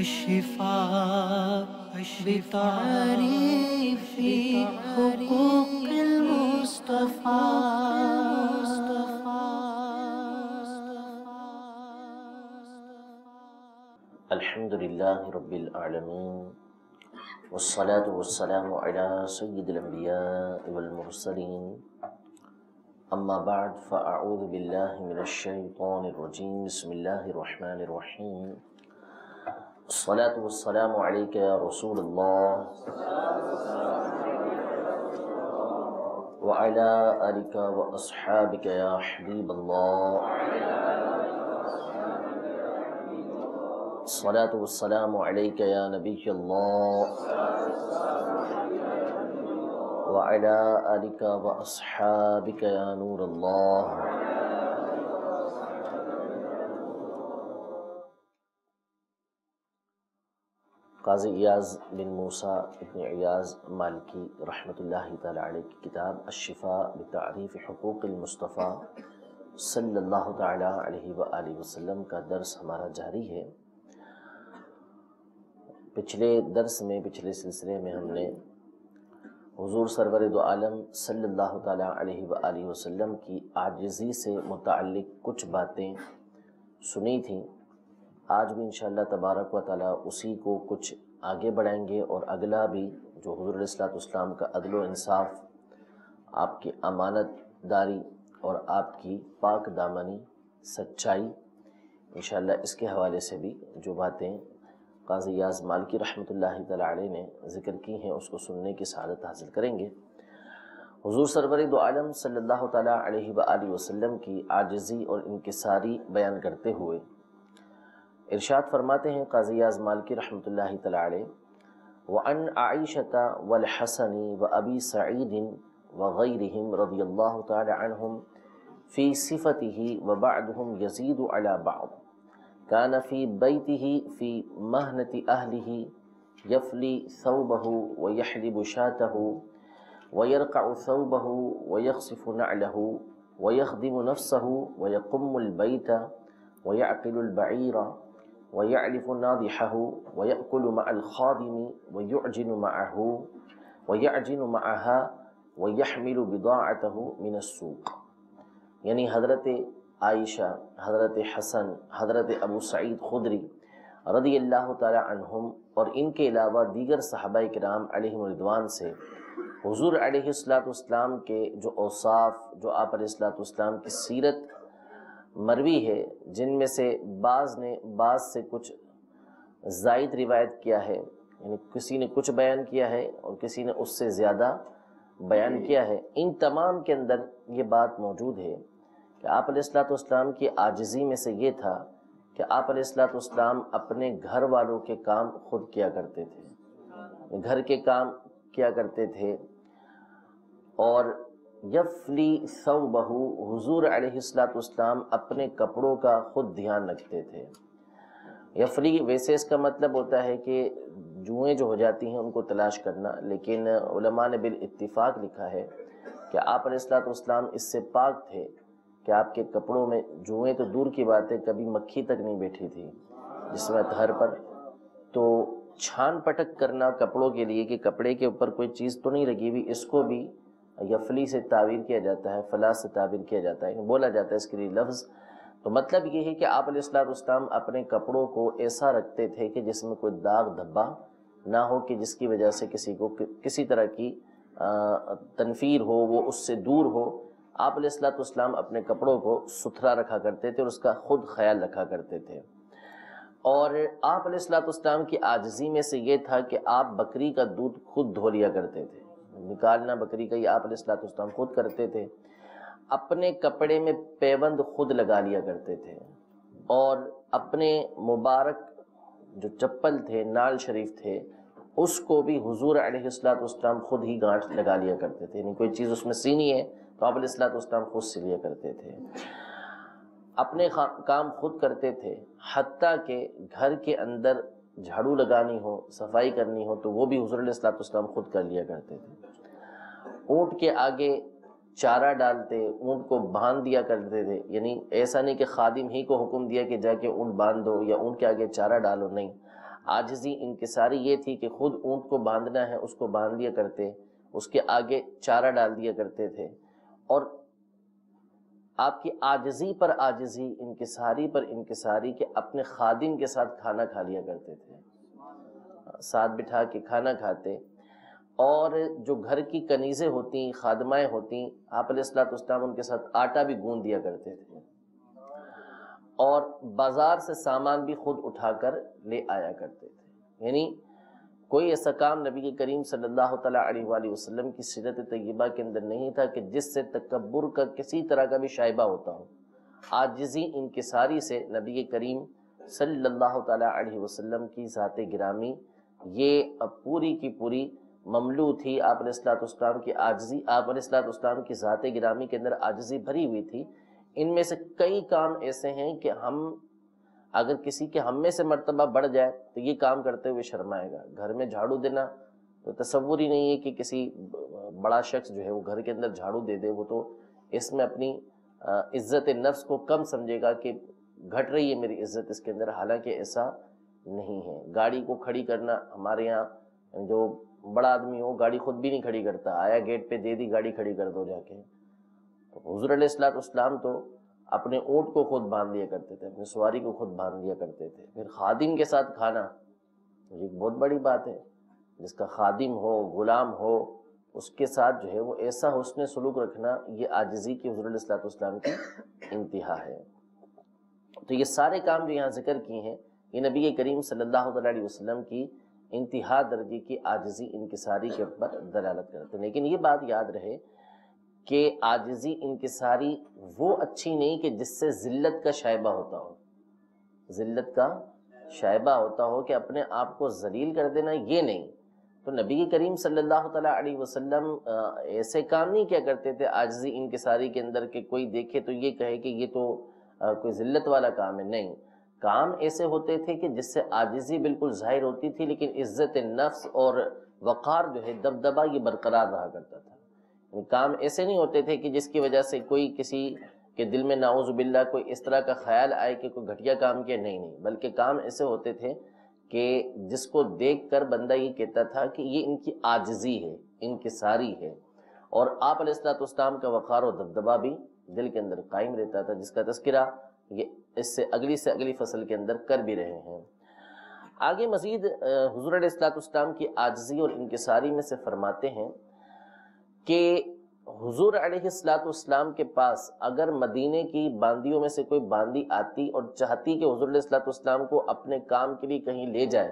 الشفا بتعريف حقوق المصطفى. الحمد لله رب العالمين والصلاة والسلام على سيد الأنبياء والمرسلين أما بعد فأعوذ بالله من الشيطان الرجيم بسم الله الرحمن الرحيم الصلاة والسلام عليك يا رسول الله وعلى آلك وأصحابك يا حبيب الله الصلاة والسلام عليك يا نبي الله وعلى آلك وأصحابك يا نور الله. قاضی ایاز بن موسیٰ ابن ایاز مالکی رحمۃ اللہ تعالی علیہ کی کتاب الشفا بتعریف حقوق المصطفیٰ صلی اللہ تعالی علیہ وآلہ وسلم کا درس ہمارا جاری ہے. پچھلے سلسلے میں ہم نے حضور سرور دو عالم صلی اللہ تعالی علیہ وآلہ وسلم کی عاجزی سے متعلق کچھ باتیں سنی تھیں. آج بھی انشاءاللہ تبارک و تعالی اسی کو کچھ آگے بڑھائیں گے، اور اگلا بھی جو حضور علیہ السلام کا عدل و انصاف، آپ کی امانت داری اور آپ کی پاک دامنی سچائی، انشاءاللہ اس کے حوالے سے بھی جو باتیں قاضی ایاز مالکی رحمۃ اللہ تعالی علیہ نے ذکر کی ہیں اس کو سننے کی سعادت حاصل کریں گے. حضور سرور دو عالم صلی اللہ تعالی علیہ وآلہ وسلم کی عاجزی اور انکساری بیان کرتے ہوئے ارشاد فرماتے ہیں قاضی ایاز مالکی رحمۃ اللہ تعالی علیہ: وعن عائشۃ والحسن وابی سعید وغیرہم رضی اللہ تعالی عنہم فی صفته وبعضهم یزید علی بعض كان في بيته في مهنة أهله يفلي ثوبه ويحلب شاته ويرقع ثوبه ويخصف نعله ويخدم نفسه ويقم البيت ويعقل البعير ويعلف ناضحه ويأكل مع الخادم ويعجن معها ويحمل بضاعته من السوق. یعنی حضرت عائشہ، حضرت حسن، حضرت ابو سعید خدری رضی اللہ تعالی عنہم اور ان کے علاوہ دیگر صحابہ کرام علیہم رضوان سے حضور علیہ السلام کے جو اوصاف، جو آپ علیہ السلام کی سیرت مروی ہے، جن میں سے بعض نے بعض سے کچھ زائد روایت کیا ہے، یعنی کسی نے کچھ بیان کیا ہے اور کسی نے اس سے زیادہ بیان کیا ہے، ان تمام کے اندر یہ بات موجود ہے کہ آپ علیہ السلام کی عاجزی میں سے یہ تھا کہ آپ علیہ السلام اپنے گھر والوں کے کام خود کیا کرتے تھے، گھر کے کام کیا کرتے تھے. اور یفلی ثوبہ، حضور علیہ السلام اپنے کپڑوں کا خود دھیان رکھتے تھے. یفلی ویسے اس کا مطلب ہوتا ہے کہ جوئیں جو ہو جاتی ہیں ان کو تلاش کرنا، لیکن علماء نے بالاتفاق لکھا ہے کہ آپ علیہ السلام اس سے پاک تھے کہ آپ کے کپڑوں میں جوئیں تو دور کی بات ہے، کبھی مکھی تک نہیں بیٹھی تھی جسم اطہر پر. تو چھان پٹک کرنا کپڑوں کے لیے کہ کپڑے کے اوپر کوئی چیز تو نہیں لگی ہوئی، اس کو بھی یفلی سے تعبیر کیا جاتا ہے، فلا سے تعبیر کیا جاتا ہے، بولا جاتا ہے اس کے لیے لفظ. تو مطلب یہ ہے کہ آپ علیہ السلام اپنے کپڑوں کو ایسا رکھتے تھے کہ جس میں کوئی داغ دھبا نہ ہو، کہ جس کی وجہ سے کسی کو کسی طرح کی تنفیر ہو، وہ اس سے دور ہو. آپ علیہ السلام اپنے کپڑوں کو ستھرا رکھا کرتے تھے اور اس کا خود خیال رکھا کرتے تھے. اور آپ علیہ السلام کی عاجزی میں سے یہ تھا کہ آپ بکری کا دودھ خود دھو لیا کرتے تھے، نکالنا بکری کا یہ آپ علیہ السلام خود کرتے تھے. اپنے کپڑے میں پیوند خود لگا لیا کرتے تھے، اور اپنے مبارک جو چپل تھے، نال شریف تھے، اس کو بھی حضور علیہ السلام خود ہی گانٹھ لگا لیا کرتے تھے. یعنی کوئی چیز اس میں سینی ہے تو آپ علیہ السلام خود سی لیا کرتے تھے. اپنے کام خود کرتے تھے، حتیٰ کہ گھر کے اندر جھاڑو لگانی ہو، صفائی کرنی ہو تو وہ بھی حضور علیہ السلام خود کر لیا کرتے تھے. اونٹ کے آگے چارہ ڈالتے، اونٹ کو باندھ دیا کرتے تھے. یعنی ایسا نہیں کہ خادم ہی کو حکم دیا کہ جا کے اونٹ باندھ دو یا اونٹ کے آگے چارہ ڈالو، نہیں، عاجزی انکساری یہ تھی کہ خود اونٹ کو باندھنا ہے اس کو باندھ دیا کرتے، اس کے آگے چارہ ڈال دیا کرتے تھے، اور آپ کی عاجزی پر عاجزی، انکساری پر انکساری کہ اپنے خادم کے ساتھ کھانا کھا لیا کرتے تھے، ساتھ بٹھا کے کھانا کھاتے، اور جو گھر کی کنیزیں ہوتی، خادمائیں ہوتی، آپ علیہ الصلوۃ والسلام ان کے ساتھ آٹا بھی گوندھ دیا کرتے تھے، اور بازار سے سامان بھی خود اٹھا کر لے آیا کرتے تھے۔ یعنی کوئی ایسا کام نبی کریم صلی اللہ تعالیٰ علیہ وآلہ وسلم کی سیرت طیبہ کے اندر نہیں تھا کہ جس سے تکبر کا کسی طرح کا بھی شائبہ ہوتا ہو۔ عاجزی انکساری سے نبی کریم صلی اللہ تعالیٰ علیہ وسلم کی ذات گرامی یہ پوری کی پوری مملو تھی۔ آپ علیہ الصلوۃ والسلام کی عاجزی، آپ علیہ الصلوۃ والسلام کی ذات گرامی کے اندر عاجزی بھری ہوئی تھی۔ ان میں سے کئی کام ایسے ہیں کہ اگر کسی کے ہم میں سے مرتبہ بڑھ جائے تو یہ کام کرتے ہوئے شرمائے گا۔ گھر میں جھاڑو دینا تو تصور ہی نہیں ہے کہ کسی بڑا شخص جو ہے وہ گھر کے اندر جھاڑو دے دے، وہ تو اس میں اپنی عزت نفس کو کم سمجھے گا کہ گھٹ رہی ہے میری عزت اس کے اندر، حالانکہ ایسا نہیں ہے۔ گاڑی کو کھڑی کرنا، ہمارے یہاں جو بڑا آدمی ہو گاڑی خود بھی نہیں کھڑی کرتا، آیا گیٹ پہ دے دی گاڑی کھڑی کر دو جا کے۔ حضور علیہ الصلوۃ والسلام تو اپنے اونٹ کو خود باندھ لیا کرتے تھے، اپنی سواری کو خود باندھ لیا کرتے تھے۔ پھر خادم کے ساتھ کھانا، یہ ایک بہت بڑی بات ہے، جس کا خادم ہو، غلام ہو، اس کے ساتھ جو ہے وہ ایسا حسن سلوک رکھنا، یہ عاجزی کی حضور علیہ الصلوۃ والسلام کی انتہا ہے۔ تو یہ سارے کام جو یہاں ذکر کیے ہیں یہ نبی کریم صلی اللہ علیہ وسلم کی انتہا درجے کی عاجزی انکساری کے اوپر دلالت کرتے ہیں۔ لیکن یہ بات یاد رہے کہ عاجزی انکساری وہ اچھی نہیں کہ جس سے ذلت کا شائبہ ہوتا ہو، ذلت کا شائبہ ہوتا ہو کہ اپنے آپ کو ذلیل کر دینا، یہ نہیں۔ تو نبی کریم صلی اللہ تعالیٰ علیہ وسلم ایسے کام نہیں کیا کرتے تھے عاجزی انکساری کے اندر کہ کوئی دیکھے تو یہ کہے کہ یہ تو کوئی ذلت والا کام ہے، نہیں۔ کام ایسے ہوتے تھے کہ جس سے عاجزی بالکل ظاہر ہوتی تھی، لیکن عزت نفس اور وقار جو ہے، دبدبہ، یہ برقرار رہا کرتا تھا۔ کام ایسے نہیں ہوتے تھے کہ جس کی وجہ سے کوئی کسی کے دل میں نعوذ باللہ کوئی اس طرح کا خیال آئے کہ کوئی گھٹیا کام کیا، نہیں، بلکہ کام ایسے ہوتے تھے کہ جس کو دیکھ کر بندہ یہ کہتا تھا کہ یہ ان کی عاجزی ہے، انکساری ہے، اور آپ علیہ الصلوۃ والسلام کا وقار و دبدبہ بھی دل کے اندر قائم رہتا تھا، جس کا تذکرہ یہ اس سے اگلی فصل کے اندر کر بھی رہے ہیں۔ آگے مزید حضور علیہ الصلوۃ والسلام کی عاجزی اور انکساری میں سے فرماتے ہیں کہ حضور علیہ الصلوۃ والسلام کے پاس اگر مدینے کی باندیوں میں سے کوئی باندی آتی اور چاہتی کہ حضور علیہ الصلوۃ والسلام کو اپنے کام کے لیے کہیں لے جائے،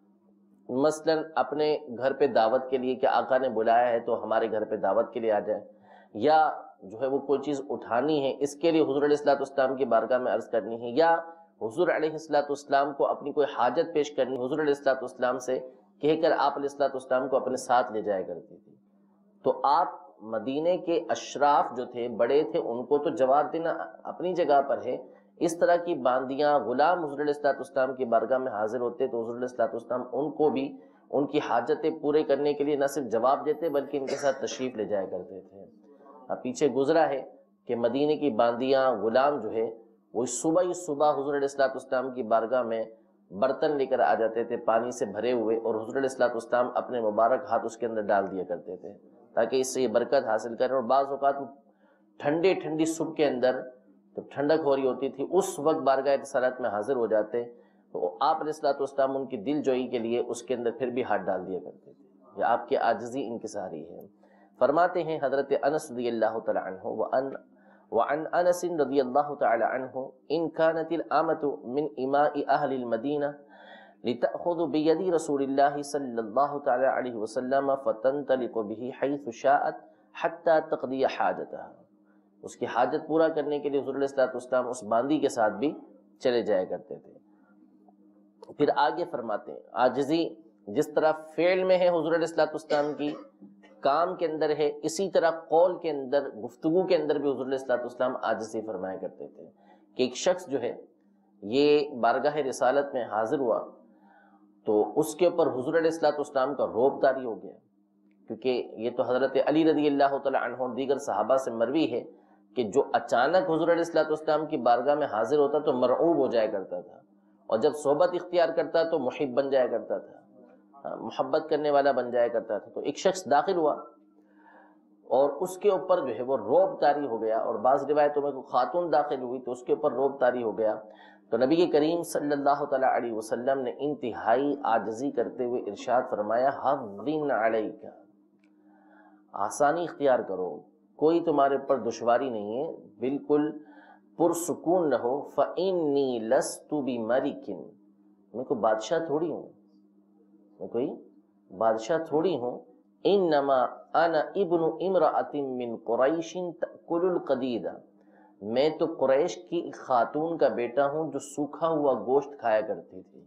مثلا اپنے گھر پہ دعوت کے لیے کہ آقا نے بلایا ہے تو ہمارے گھر پہ دعوت کے لیے آ جائے، یا جو ہے وہ کوئی چیز اٹھانی ہے اس کے لیے حضور علیہ الصلوۃ والسلام کی بارگاہ میں عرض کرنی ہے، یا حضور علیہ الصلوۃ والسلام کو اپنی کوئی حاجت پیش کرنی، حضور علیہ الصلوۃ والسلام سے کہہ کر آپ علیہ الصلوۃ والسلام کو اپنے ساتھ لے جایا کرتی تھی۔ تو آپ مدینے کے اشراف جو تھے، بڑے تھے، ان کو تو جواب دینا اپنی جگہ پر ہے، اس طرح کی باندیاں، غلام حضور علیہ الصلوۃ والسلام کی بارگاہ میں حاضر ہوتے تو حضور علیہ الصلوۃ والسلام ان کو بھی ان کی حاجتیں پورے کرنے کے لیے نہ صرف جواب دیتے بلکہ ان کے ساتھ تشریف لے جایا کرتے تھے۔ اب پیچھے گزرا ہے کہ مدینے کی باندیاں، غلام جو ہے وہ صبح ہی صبح حضور علیہ الصلوۃ والسلام کی بارگاہ میں برتن لے کر آ جاتے تھے پانی سے بھرے ہوئے، اور حضور علیہ الصلوۃ والسلام اپنے مبارک ہاتھ اس کے اندر ڈال دیا کرتے تھے تاکہ اس سے یہ برکت حاصل کریں۔ اور بعض اوقات ٹھنڈی صبح کے اندر جب ٹھنڈک ہو رہی ہوتی تھی اس وقت بارگاہ رسالت میں حاضر ہو جاتے تو آپ علیہ الصلوۃ والسلام ان کی دل جوئی کے لیے اس کے اندر پھر بھی ہاتھ ڈال دیا کرتے تھے۔ یہ آپ کی عاجزی انکساری ہے۔ فرماتے ہیں حضرت انس رضی اللہ تعالی عنہ وعن انس رضی اللہ تعالی عنہ ان كانت الامة من اماء اهل المدینہ لتأخذ بید رسول اللہ صلی اللہ تعالی علیہ وسلم فتنطلق به حیث شاءت حتی تقضی حاجتها۔ اس کی حاجت پورا کرنے کے لیے حضور علیہ الصلوۃ والسلام اس باندی کے ساتھ بھی چلے جایا کرتے تھے۔ پھر آگے فرماتے ہیں عاجزی جس طرح فعل میں ہے حضور علیہ الصلوۃ والسلام کی، کام کے اندر ہے، اسی طرح قول کے اندر، گفتگو کے اندر بھی حضور علیہ الصلوۃ والسلام عاجزی فرمایا کرتے تھے کہ ایک شخص جو ہے یہ بارگاہ رسالت میں حاضر ہوا تو اس کے اوپر حضور علیہ الصلوۃ والسلام کا رعب طاری ہو گیا، کیونکہ یہ تو حضرت علی رضی اللہ تعالی عنہ اور دیگر صحابہ سے مروی ہے کہ جو اچانک حضور علیہ الصلوۃ والسلام کی بارگاہ میں حاضر ہوتا تو مرعوب ہو جایا کرتا تھا، اور جب صحبت اختیار کرتا تو محب بن جایا کرتا تھا، محبت کرنے والا بن جایا کرتا تھا۔ تو ایک شخص داخل ہوا اور اس کے اوپر جو ہے وہ رعب طاری ہو گیا، اور بعض روایتوں میں کوئی خاتون داخل ہوئی تو اس کے اوپر رعب طاری ہو گیا۔ تو نبی کریم صلی اللہ تعالیٰ علیہ وسلم نے انتہائی عاجزی کرتے ہوئے ارشاد فرمایا حَوِّن عَلَيْكَ، آسانی اختیار کرو، کوئی تمہارے اوپر دشواری نہیں ہے، بالکل پرسکون رہو۔ فَإِنِّي لَسْتُ بِمَلِكٍ، میں کوئی بادشاہ تھوڑی ہوں، میں کوئی بادشاہ تھوڑی ہوں، انما انا ابن امرأۃ من قریش تأکل القدید، میں تو قریش کی خاتون کا بیٹا ہوں جو سوکھا ہوا گوشت کھایا کرتی تھی،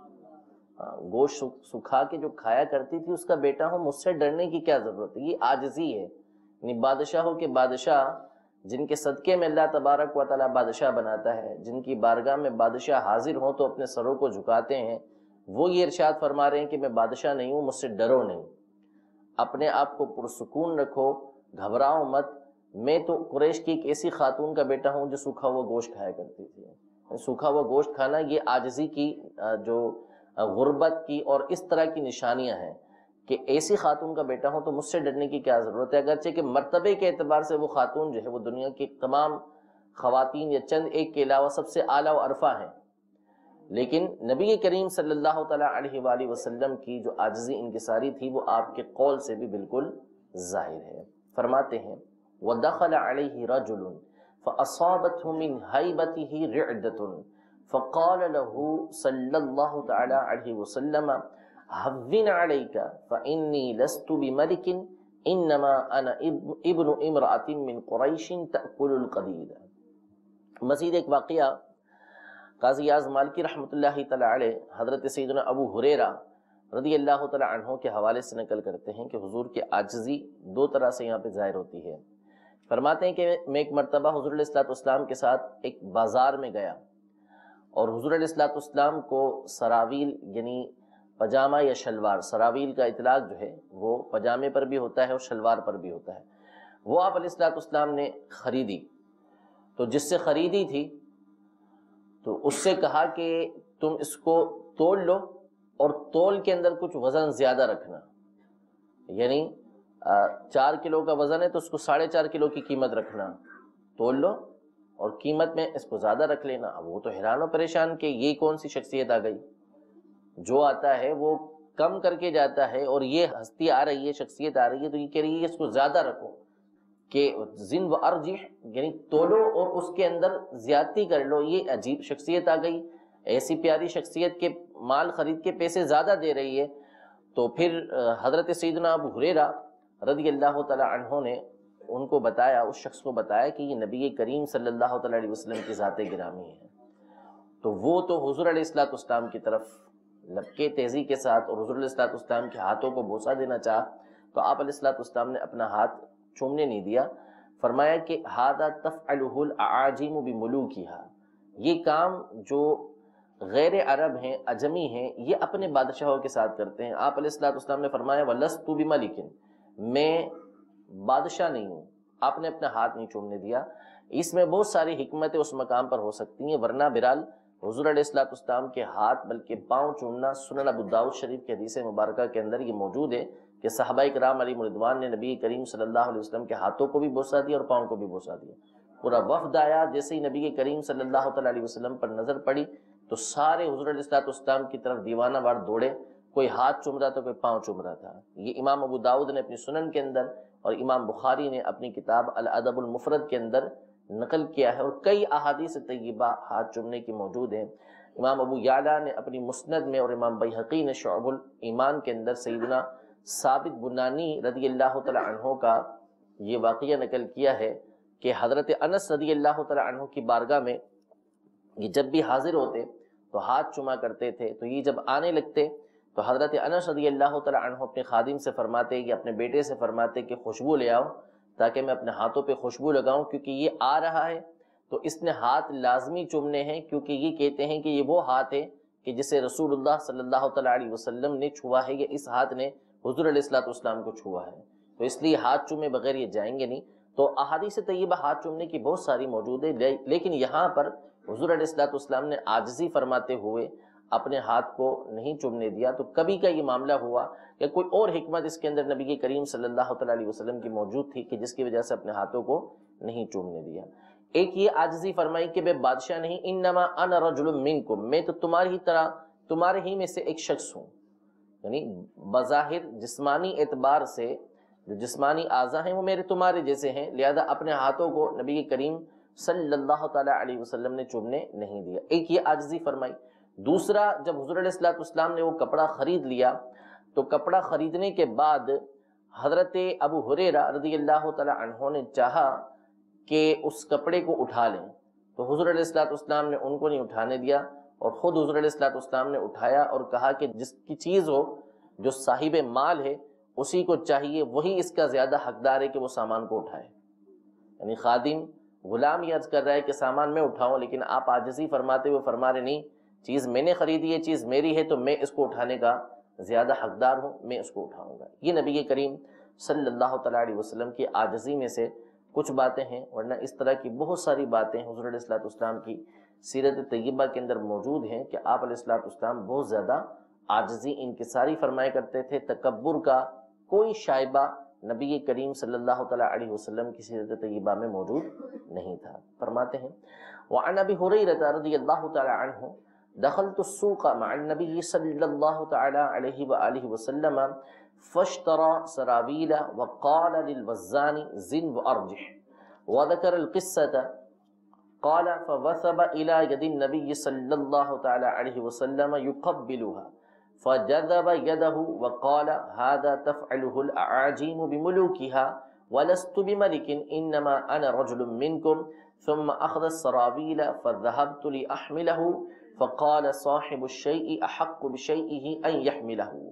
گوشت سکھا کے جو کھایا کرتی تھی اس کا بیٹا ہوں، مجھ سے ڈرنے کی کیا ضرورت ہے؟ یہ عاجزی ہے، یعنی بادشاہوں کے بادشاہ جن کے صدقے میں اللہ تبارک و تعالیٰ بادشاہ بناتا ہے، جن کی بارگاہ میں بادشاہ حاضر ہوں تو اپنے سروں کو جھکاتے ہیں، وہ یہ ارشاد فرما رہے ہیں کہ میں بادشاہ نہیں ہوں، مجھ سے ڈرو نہیں، اپنے آپ کو پرسکون رکھو، گھبراؤ مت، میں تو قریش کی ایک ایسی خاتون کا بیٹا ہوں جو سوکھا ہوا گوشت کھایا کرتی تھی۔ سوکھا ہوا گوشت کھانا یہ عاجزی کی، جو غربت کی اور اس طرح کی نشانیاں ہیں کہ ایسی خاتون کا بیٹا ہوں تو مجھ سے ڈرنے کی کیا ضرورت ہے، اگرچہ کہ مرتبے کے اعتبار سے وہ خاتون جو ہے وہ دنیا کی تمام خواتین یا چند ایک کے علاوہ سب سے اعلیٰ و ارفع ہیں، لیکن نبی کریم صلی اللہ تعالیٰ علیہ وآلہ وسلم کی جو عاجزی انکساری تھی وہ آپ کے قول سے بھی بالکل ظاہر ہے۔ فرماتے ہیں وَدَخَلَ عَلَيْهِ رَجُلٌ فَأَصَابَتْهُ مِنْ هَيْبَتِهِ رِعْدَةٌ فَقَالَ لَهُ صَلَّى اللَّهُ تَعَالَى عَلَيْهِ وَسَلَّمَ هَوِّنْ عَلَيْكَ فَإِنِّي لَسْتُ بِمَلِكٍ إِنَّمَا أَنَا ابْنُ امْرَأَةٍ مِّن قُرَيْشٍ تَأْكُلُ الْقَدِيدَ۔ مزید ایک واقعہ قاضی اعظم مالکی رحمۃ اللہ تعالیٰ علیہ حضرت سیدنا ابو ہریرہ رضی اللہ تعالیٰ عنہ کے حوالے سے نقل کرتے ہیں کہ حضور کی عاجزی دو طرح سے یہاں پہ ظاہر ہوتی ہے۔ فرماتے ہیں کہ میں ایک مرتبہ حضور علیہ الصلوۃ والسلام کے ساتھ ایک بازار میں گیا، اور حضور علیہ الصلوۃ والسلام کو سراویل یعنی پجامہ یا شلوار، سراویل کا اطلاق جو ہے وہ پجامے پر بھی ہوتا ہے اور شلوار پر بھی ہوتا ہے، وہ آپ علیہ الصلوۃ والسلام نے خریدی۔ تو جس سے خریدی تھی تو اس سے کہا کہ تم اس کو تول لو اور تول کے اندر کچھ وزن زیادہ رکھنا، یعنی 4 کلو کا وزن ہے تو اس کو 4.5 کلو کی قیمت رکھنا، تول لو اور قیمت میں اس کو زیادہ رکھ لینا۔ اب وہ تو حیران و پریشان کہ یہ کون سی شخصیت آ گئی، جو آتا ہے وہ کم کر کے جاتا ہے، اور یہ ہستی آ رہی ہے، شخصیت آ رہی ہے تو یہ کہہ رہی ہے اس کو زیادہ رکھو، کہ زن و ارجح یعنی تولو اور اس کے اندر زیادتی کر لو۔ یہ عجیب شخصیت آ گئی، ایسی پیاری شخصیت کے مال خرید کے پیسے زیادہ دے رہی ہے۔ تو پھر حضرت سیدنا ابو ہریرہ رضی اللہ تعالی عنہ نے ان کو بتایا، اس شخص کو بتایا کہ یہ نبی کریم صلی اللہ تعالی علیہ وسلم کی ذات گرامی ہے۔ تو وہ تو حضور علیہ الصلوۃ والسلام کی طرف لبکے تیزی کے ساتھ اور حضور علیہ الصلوۃ والسلام کے ہاتھوں کو بوسہ دینا چاہا، تو آپ علیہ الصلوۃ والسلام نے اپنا ہاتھ چومنے نہیں دیا، فرمایا کہ ھذا تفعلہ الاعاجم بملوکھا، یہ کام جو غیر عرب ہیں، عجمی ہیں، یہ اپنے بادشاہوں کے ساتھ کرتے ہیں۔ آپ علیہ الصلوۃ والسلام نے فرمایا وَلَسْتُ بِمَلِكٍ، میں بادشاہ نہیں ہوں، آپ نے اپنا ہاتھ نہیں چومنے دیا۔ اس میں بہت ساری حکمتیں اس مقام پر ہو سکتی ہیں، ورنہ بہرحال حضور علیہ الصلوۃ والسلام کے ہاتھ بلکہ پاؤں چومنا سنن ابو داؤد شریف کے حدیث مبارکہ کے اندر یہ موجود ہے کہ صحابہ کرام علیہم رضوان نے نبی کریم صلی اللہ علیہ وسلم کے ہاتھوں کو بھی بوسہ دیا اور پاؤں کو بھی بوسہ دیا۔ پورا وفد آیا، جیسے ہی نبی کریم صلی اللہ تعالیٰ علیہ وسلم پر نظر پڑی تو سارے حضور علیہ الصلوۃ والسلام کی طرف دیوانہ وار دوڑے، کوئی ہاتھ چوم رہا تھا، کوئی پاؤں چوم رہا تھا۔ یہ امام ابو داؤد نے اپنی سنن کے اندر اور امام بخاری نے اپنی کتاب الادب المفرد کے اندر نقل کیا ہے، اور کئی احادیث طیبہ ہاتھ چومنے کی موجود ہیں۔ امام ابو یعلیٰ نے اپنی مسند میں اور امام بیہقی نے شعب الایمان کے اندر سیدنا ثابت بنانی رضی اللہ تعالی عنہ کا یہ واقعہ نقل کیا ہے کہ حضرت انس رضی اللہ تعالی عنہ کی بارگاہ میں یہ جب بھی حاضر ہوتے تو ہاتھ چما کرتے تھے، تو یہ جب آنے لگتے تو حضرت انس رضی اللہ تعالی عنہ اپنے خادم سے فرماتے کہ اپنے بیٹے سے فرماتے کہ خوشبو لے آؤ تاکہ میں اپنے ہاتھوں پہ خوشبو لگاؤں، کیونکہ یہ آ رہا ہے تو اس نے ہاتھ لازمی چومنے ہیں، کیونکہ یہ کہتے ہیں کہ یہ وہ ہاتھ ہے کہ جسے رسول اللہ صلی اللہ تعالی علیہ وسلم نے چھوا ہے، یا اس ہاتھ نے حضور علیہ الصلوۃ والسلام کو چھوا ہے، تو اس لیے ہاتھ چومے بغیر یہ جائیں گے نہیں۔ تو احادیث طیبہ ہاتھ چومنے کی بہت ساری موجود ہے، لیکن یہاں پر حضور علیہ الصلوۃ والسلام نے عاجزی فرماتے ہوئے اپنے ہاتھ کو نہیں چومنے دیا، تو کبھی کا یہ معاملہ ہوا کہ کوئی اور حکمت اس کے اندر نبی کریم صلی اللہ تعالیٰ علیہ وسلم کی موجود تھی کہ جس کی وجہ سے اپنے ہاتھوں کو نہیں چومنے دیا۔ ایک یہ عاجزی فرمائی کہ میں بادشاہ نہیں، انما انا رجل منکم، میں تو تمہاری ہی طرح، تمہارے ہی میں سے ایک شخص ہوں، یعنی بظاہر جسمانی اعتبار سے جو جسمانی اعضاء ہیں وہ میرے تمہارے جیسے ہیں، لہذا اپنے ہاتھوں کو نبی کریم صلی اللہ تعالیٰ علیہ وسلم نے چومنے نہیں دیا۔ ایک یہ عاجزی فرمائی۔ دوسرا، جب حضور علیہ الصلوۃ والسلام نے وہ کپڑا خرید لیا تو کپڑا خریدنے کے بعد حضرت ابو ہریرہ رضی اللہ تعالیٰ عنہ نے چاہا کہ اس کپڑے کو اٹھا لیں، تو حضور علیہ الصلوۃ والسلام نے ان کو نہیں اٹھانے دیا اور خود حضور علیہ الصلوۃ والسلام نے اٹھایا اور کہا کہ جس کی چیز ہو، جو صاحب مال ہے اسی کو چاہیے، وہی اس کا زیادہ حقدار ہے کہ وہ سامان کو اٹھائے۔ یعنی خادم غلام یہ عرض کر رہا ہے کہ سامان میں اٹھاؤں، لیکن آپ عاجزی فرماتے ہوئے فرما رہے نہیں، چیز میں نے خریدی ہے، چیز میری ہے، تو میں اس کو اٹھانے کا زیادہ حقدار ہوں، میں اس کو اٹھاؤں گا۔ یہ نبی کریم صلی اللہ تعالیٰ علیہ وسلم کی عاجزی میں سے کچھ باتیں ہیں، ورنہ اس طرح کی بہت ساری باتیں حضور علیہ الصلوۃ والسلام کی سیرت طیبہ کے اندر موجود ہیں کہ آپ علیہ الصلوۃ والسلام بہت زیادہ عاجزی انکساری فرمایا کرتے تھے، تکبر کا کوئی شائبہ نبی کریم صلی اللہ تعالیٰ علیہ وسلم کی سیرت طیبہ میں موجود نہیں تھا۔ فرماتے ہیں وعن ابی ہریرہ رضی اللہ تعالیٰ عنہ دخلت السوق مع النبی صلی اللہ تعالیٰ علیہ وآلہ وسلم فاشترى سراویل وقال للوزان زن وارجح وذكر القصة قال فوثب إلى يد النبي صلى الله تعالى عليه وسلم يقبلها فجذب يده وقال هذا تفعله الأعاجم بملوكها ولست بملك إنما أنا رجل منكم ثم أخذ السراويل فذهبت لأحمله فقال صاحب الشيء أحق بشيئه أن يحمله۔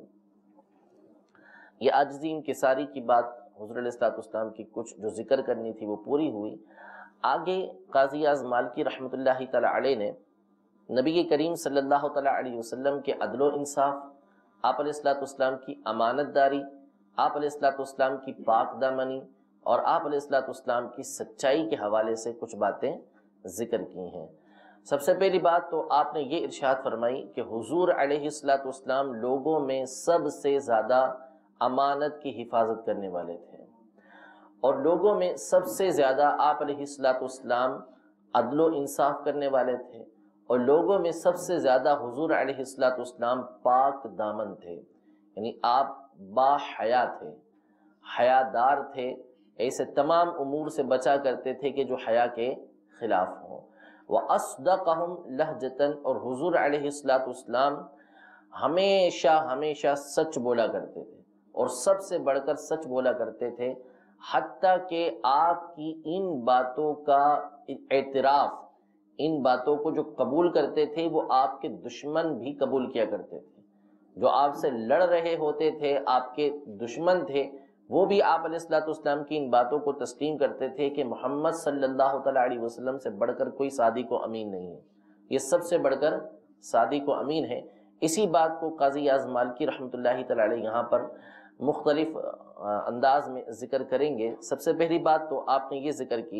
یہ عاجزی انکساری کی بات حضور علیہ الصلوۃ والسلام کی کچھ جو ذکر کرنی تھی وہ پوری ہوئی۔ آگے قاضی اعظم مالکی رحمۃ اللہ تعالی علیہ نے نبی کریم صلی اللہ تعالیٰ علیہ وسلم کے عدل و انصاف، آپ علیہ الصلوۃ والسلام کی امانت داری، آپ علیہ الصلوۃ والسلام کی پاک دامنی اور آپ علیہ الصلوۃ والسلام کی سچائی کے حوالے سے کچھ باتیں ذکر کی ہیں۔ سب سے پہلی بات تو آپ نے یہ ارشاد فرمائی کہ حضور علیہ الصلوۃ والسلام لوگوں میں سب سے زیادہ امانت کی حفاظت کرنے والے تھے، اور لوگوں میں سب سے زیادہ آپ علیہ الصلوۃ والسلام عدل و انصاف کرنے والے تھے، اور لوگوں میں سب سے زیادہ حضور علیہ الصلوۃ والسلام پاک دامن تھے، یعنی آپ با حیا تھے، حیادار تھے، ایسے تمام امور سے بچا کرتے تھے کہ جو حیا کے خلاف ہوں۔ وَأَصْدَقَهُمْ لَهْجَةً، اور حضور علیہ الصلوۃ والسلام ہمیشہ سچ بولا کرتے تھے، اور سب سے بڑھ کر سچ بولا کرتے تھے، حتیٰ کہ آپ کی ان باتوں کا اعتراف، ان باتوں کو جو قبول کرتے تھے وہ آپ کے دشمن بھی قبول کیا کرتے تھے، جو آپ سے لڑ رہے ہوتے تھے، آپ کے دشمن تھے، وہ بھی آپ علیہ الصلوۃ والسلام کی ان باتوں کو تسلیم کرتے تھے کہ محمد صلی اللہ تعالیٰ علیہ وسلم سے بڑھ کر کوئی صادق و امین نہیں ہے، یہ سب سے بڑھ کر صادق و امین ہے۔ اسی بات کو قاضی اعظم مالکی رحمۃ اللہ تعالیٰ علیہ یہاں پر مختلف انداز میں ذکر کریں گے۔ سب سے پہلی بات تو آپ نے یہ ذکر کی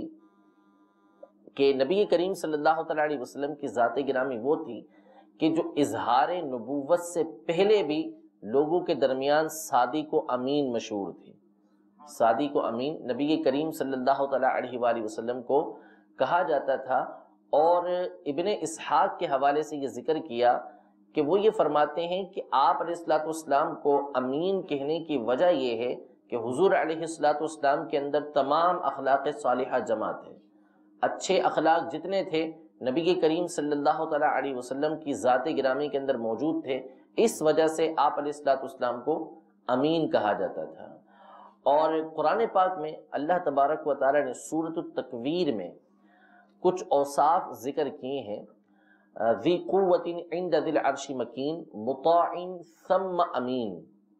کہ نبی کریم صلی اللہ تعالیٰ علیہ وسلم کی ذات گرامی وہ تھی کہ جو اظہار نبوت سے پہلے بھی لوگوں کے درمیان صادق و امین مشہور تھی۔ صادق و امین نبی کریم صلی اللہ تعالیٰ علیہ وآلہ وسلم کو کہا جاتا تھا، اور ابن اسحاق کے حوالے سے یہ ذکر کیا کہ وہ یہ فرماتے ہیں کہ آپ علیہ الصلوۃ والسلام کو امین کہنے کی وجہ یہ ہے کہ حضور علیہ الصلوۃ والسلام کے اندر تمام اخلاق صالحہ جمع تھے، اچھے اخلاق جتنے تھے نبی کریم صلی اللہ تعالیٰ علیہ وسلم کی ذات گرامی کے اندر موجود تھے، اس وجہ سے آپ علیہ الصلوۃ والسلام کو امین کہا جاتا تھا۔ اور قرآن پاک میں اللہ تبارک و تعالیٰ نے سورۃ التکویر میں کچھ اوصاف ذکر کیے ہیں، ذی قوت عند ذی العرش مکین مطاع ثم امین،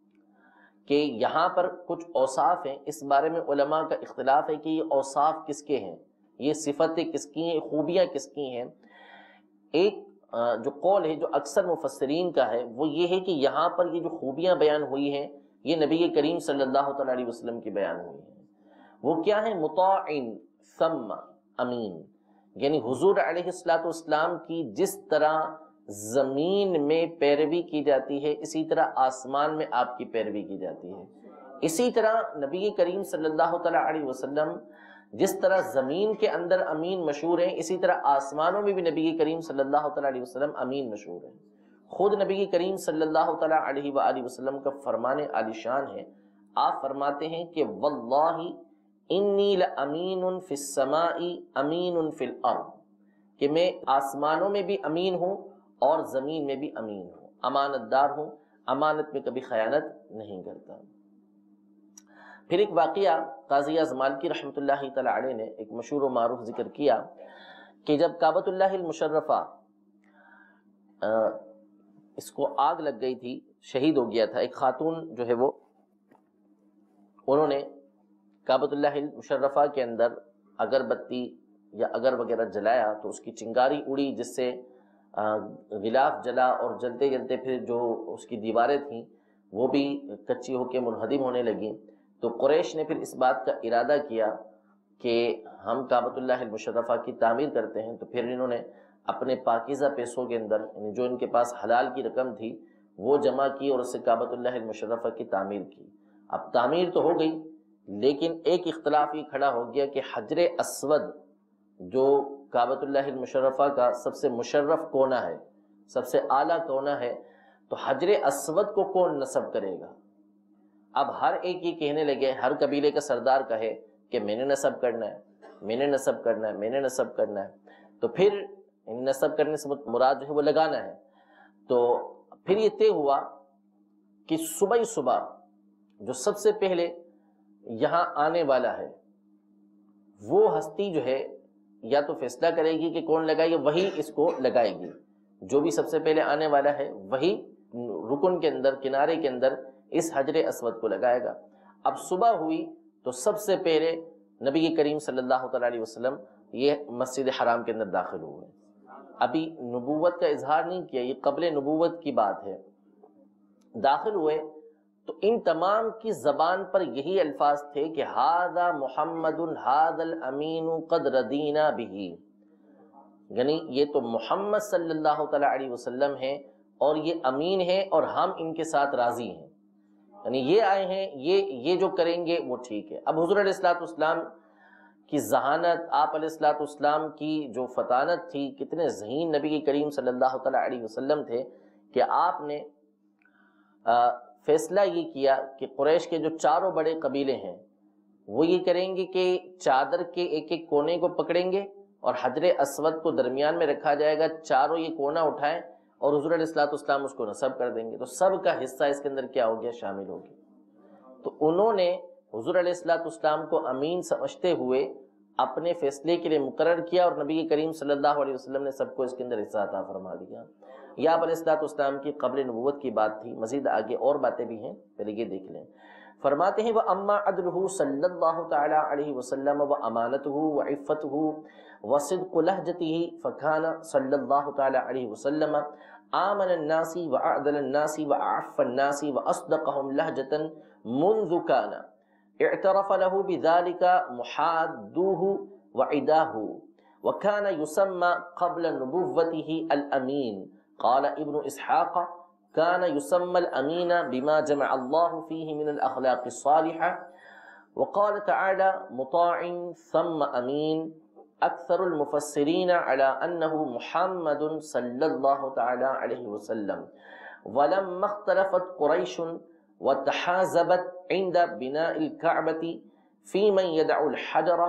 کہ یہاں پر کچھ اوصاف ہیں، اس بارے میں علماء کا اختلاف ہے کہ یہ اوصاف کس کے ہیں، یہ صفتیں کس کی ہیں، خوبیاں کس کی ہیں۔ ایک جو قول ہے جو اکثر مفسرین کا ہے وہ یہ ہے کہ یہاں پر یہ جو خوبیاں بیان ہوئی ہیں یہ نبی کریم صلی اللہ تعالیٰ علیہ وسلم کی بیان ہوئی ہیں۔ وہ کیا ہیں؟ مطاع ثم امین، یعنی حضور علیہ الصلوۃ والسلام کی جس طرح زمین میں پیروی کی جاتی ہے اسی طرح آسمان میں آپ کی پیروی کی جاتی ہے. اسی طرح نبی کریم صلی اللہ تعالیٰ علیہ وسلم جس طرح زمین کے اندر امین مشہور ہیں اسی طرح آسمانوں میں بھی نبی کریم صلی اللہ تعالیٰ علیہ وسلم امین مشہور ہیں. خود نبی کریم صلی اللہ تعالیٰ علیہ وآلہ وسلم کا فرمان عالی شان ہے. آپ فرماتے ہیں کہ واللہ انی لامین فی السماء امین فی الارض، کہ میں آسمانوں میں بھی امین ہوں اور زمین میں بھی امین ہوں، امانت دار ہوں، امانت میں کبھی خیانت نہیں کرتا. پھر ایک واقعہ قاضی اعظم مالکی رحمۃ اللہ تعالی علیہ نے ایک مشہور و معروف ذکر کیا کہ جب کعبۃ اللہ المشرفہ اس کو آگ لگ گئی تھی، شہید ہو گیا تھا، ایک خاتون جو ہے وہ انہوں نے کعبۃ اللہ المشرفہ کے اندر اگربتی یا اگر وغیرہ جلایا تو اس کی چنگاری اڑی، جس سے غلاف جلا اور جلتے جلتے پھر جو اس کی دیواریں تھیں وہ بھی کچی ہو کے منہدم ہونے لگیں. تو قریش نے پھر اس بات کا ارادہ کیا کہ ہم کعبۃ اللہ المشرفہ کی تعمیر کرتے ہیں. تو پھر انہوں نے اپنے پاکیزہ پیسوں کے اندر یعنی جو ان کے پاس حلال کی رقم تھی وہ جمع کی اور اس سے کعبۃ اللہ المشرفہ کی تعمیر کی. اب تعمیر تو ہو گئی لیکن ایک اختلاف یہ کھڑا ہو گیا کہ حجر اسود جو کعبۃ اللہ المشرفہ کا سب سے مشرف کونا ہے، سب سے اعلیٰ کونا ہے، تو حجر اسود کو کون نصب کرے گا؟ اب ہر ایک یہ کہنے لگے، ہر قبیلے کا سردار کہے کہ میں نے نصب کرنا ہے، میں نے نصب کرنا ہے، میں نے نصب کرنا ہے. تو پھر نصب کرنے سے مراد جو ہے وہ لگانا ہے. تو پھر یہ طے ہوا کہ صبح صبح جو سب سے پہلے یہاں آنے والا ہے وہ ہستی جو ہے یا تو فیصلہ کرے گی کہ کون لگائے گی، وہی اس کو لگائے گی. جو بھی سب سے پہلے آنے والا ہے وہی رکن کے اندر، کنارے کے اندر اس حجر اسود کو لگائے گا. اب صبح ہوئی تو سب سے پہلے نبی کریم صلی اللہ تعالیٰ علیہ وسلم یہ مسجد حرام کے اندر داخل ہوئے. ابھی نبوت کا اظہار نہیں کیا، یہ قبل نبوت کی بات ہے. داخل ہوئے تو ان تمام کی زبان پر یہی الفاظ تھے کہ ھذا محمد ھذا الامین قد رضینا بہ، یعنی یہ تو محمد صلی اللہ تعالیٰ علیہ وسلم ہیں اور یہ امین ہیں اور ہم ان کے ساتھ راضی ہیں. یعنی یہ آئے ہیں، یہ جو کریں گے وہ ٹھیک ہے. اب حضور علیہ الصلوۃ والسلام کی ذہانت، آپ علیہ الصلوۃ والسلام کی جو فطانت تھی، کتنے ذہین نبی کریم صلی اللہ تعالیٰ علیہ وسلم تھے کہ آپ نے فیصلہ یہ کیا کہ قریش کے جو چاروں بڑے قبیلے ہیں وہ یہ کریں گے کہ چادر کے ایک ایک کونے کو پکڑیں گے اور حجر اسود کو درمیان میں رکھا جائے گا، چاروں یہ کونا اٹھائیں اور حضور علیہ الصلوۃ والسلام اس کو نصب کر دیں گے. تو سب کا حصہ اس کے اندر کیا ہو گیا؟ شامل ہو گیا. تو انہوں نے حضور علیہ الصلوۃ والسلام کو امین سمجھتے ہوئے اپنے فیصلے کے لیے مقرر کیا اور نبی کریم صلی اللہ علیہ وسلم نے سب کو اس کے اندر حصہ عطا فرما دیا. یہ آپ علیہ الصلوۃ والسلام کی قبل نبوت کی بات تھی. مزید آگے اور باتیں بھی ہیں، پہلے یہ دیکھ لیں. فرماتے ہیں وَأَمَّا عَدْلُهُ صلی اللہ تعالی علیہ وسلم وَأَمَانَتُهُ وَعِفَّتُهُ وَصِدْقُ لَهْجَتِهِ فَكَانَ صلی اللہ تعالی علیہ وسلم آمن الناس وأعدل الناس وأعف الناس وأصدقهم لهجة منذ كان اعترف له بذلك محادوه وعداه وكان يسمى قبل نبوته الأمين. قال ابن إسحاق كان يسمى الأمين بما جمع الله فيه من الأخلاق الصالحة. وقال تعالى مطاع ثم أمين. اکثر المفسرین علی انہ محمد صلی اللہ تعالی علیہ وسلم. ولما اختلفت قریش وتحازبت عند بناء الكعبة في من يدع الحجر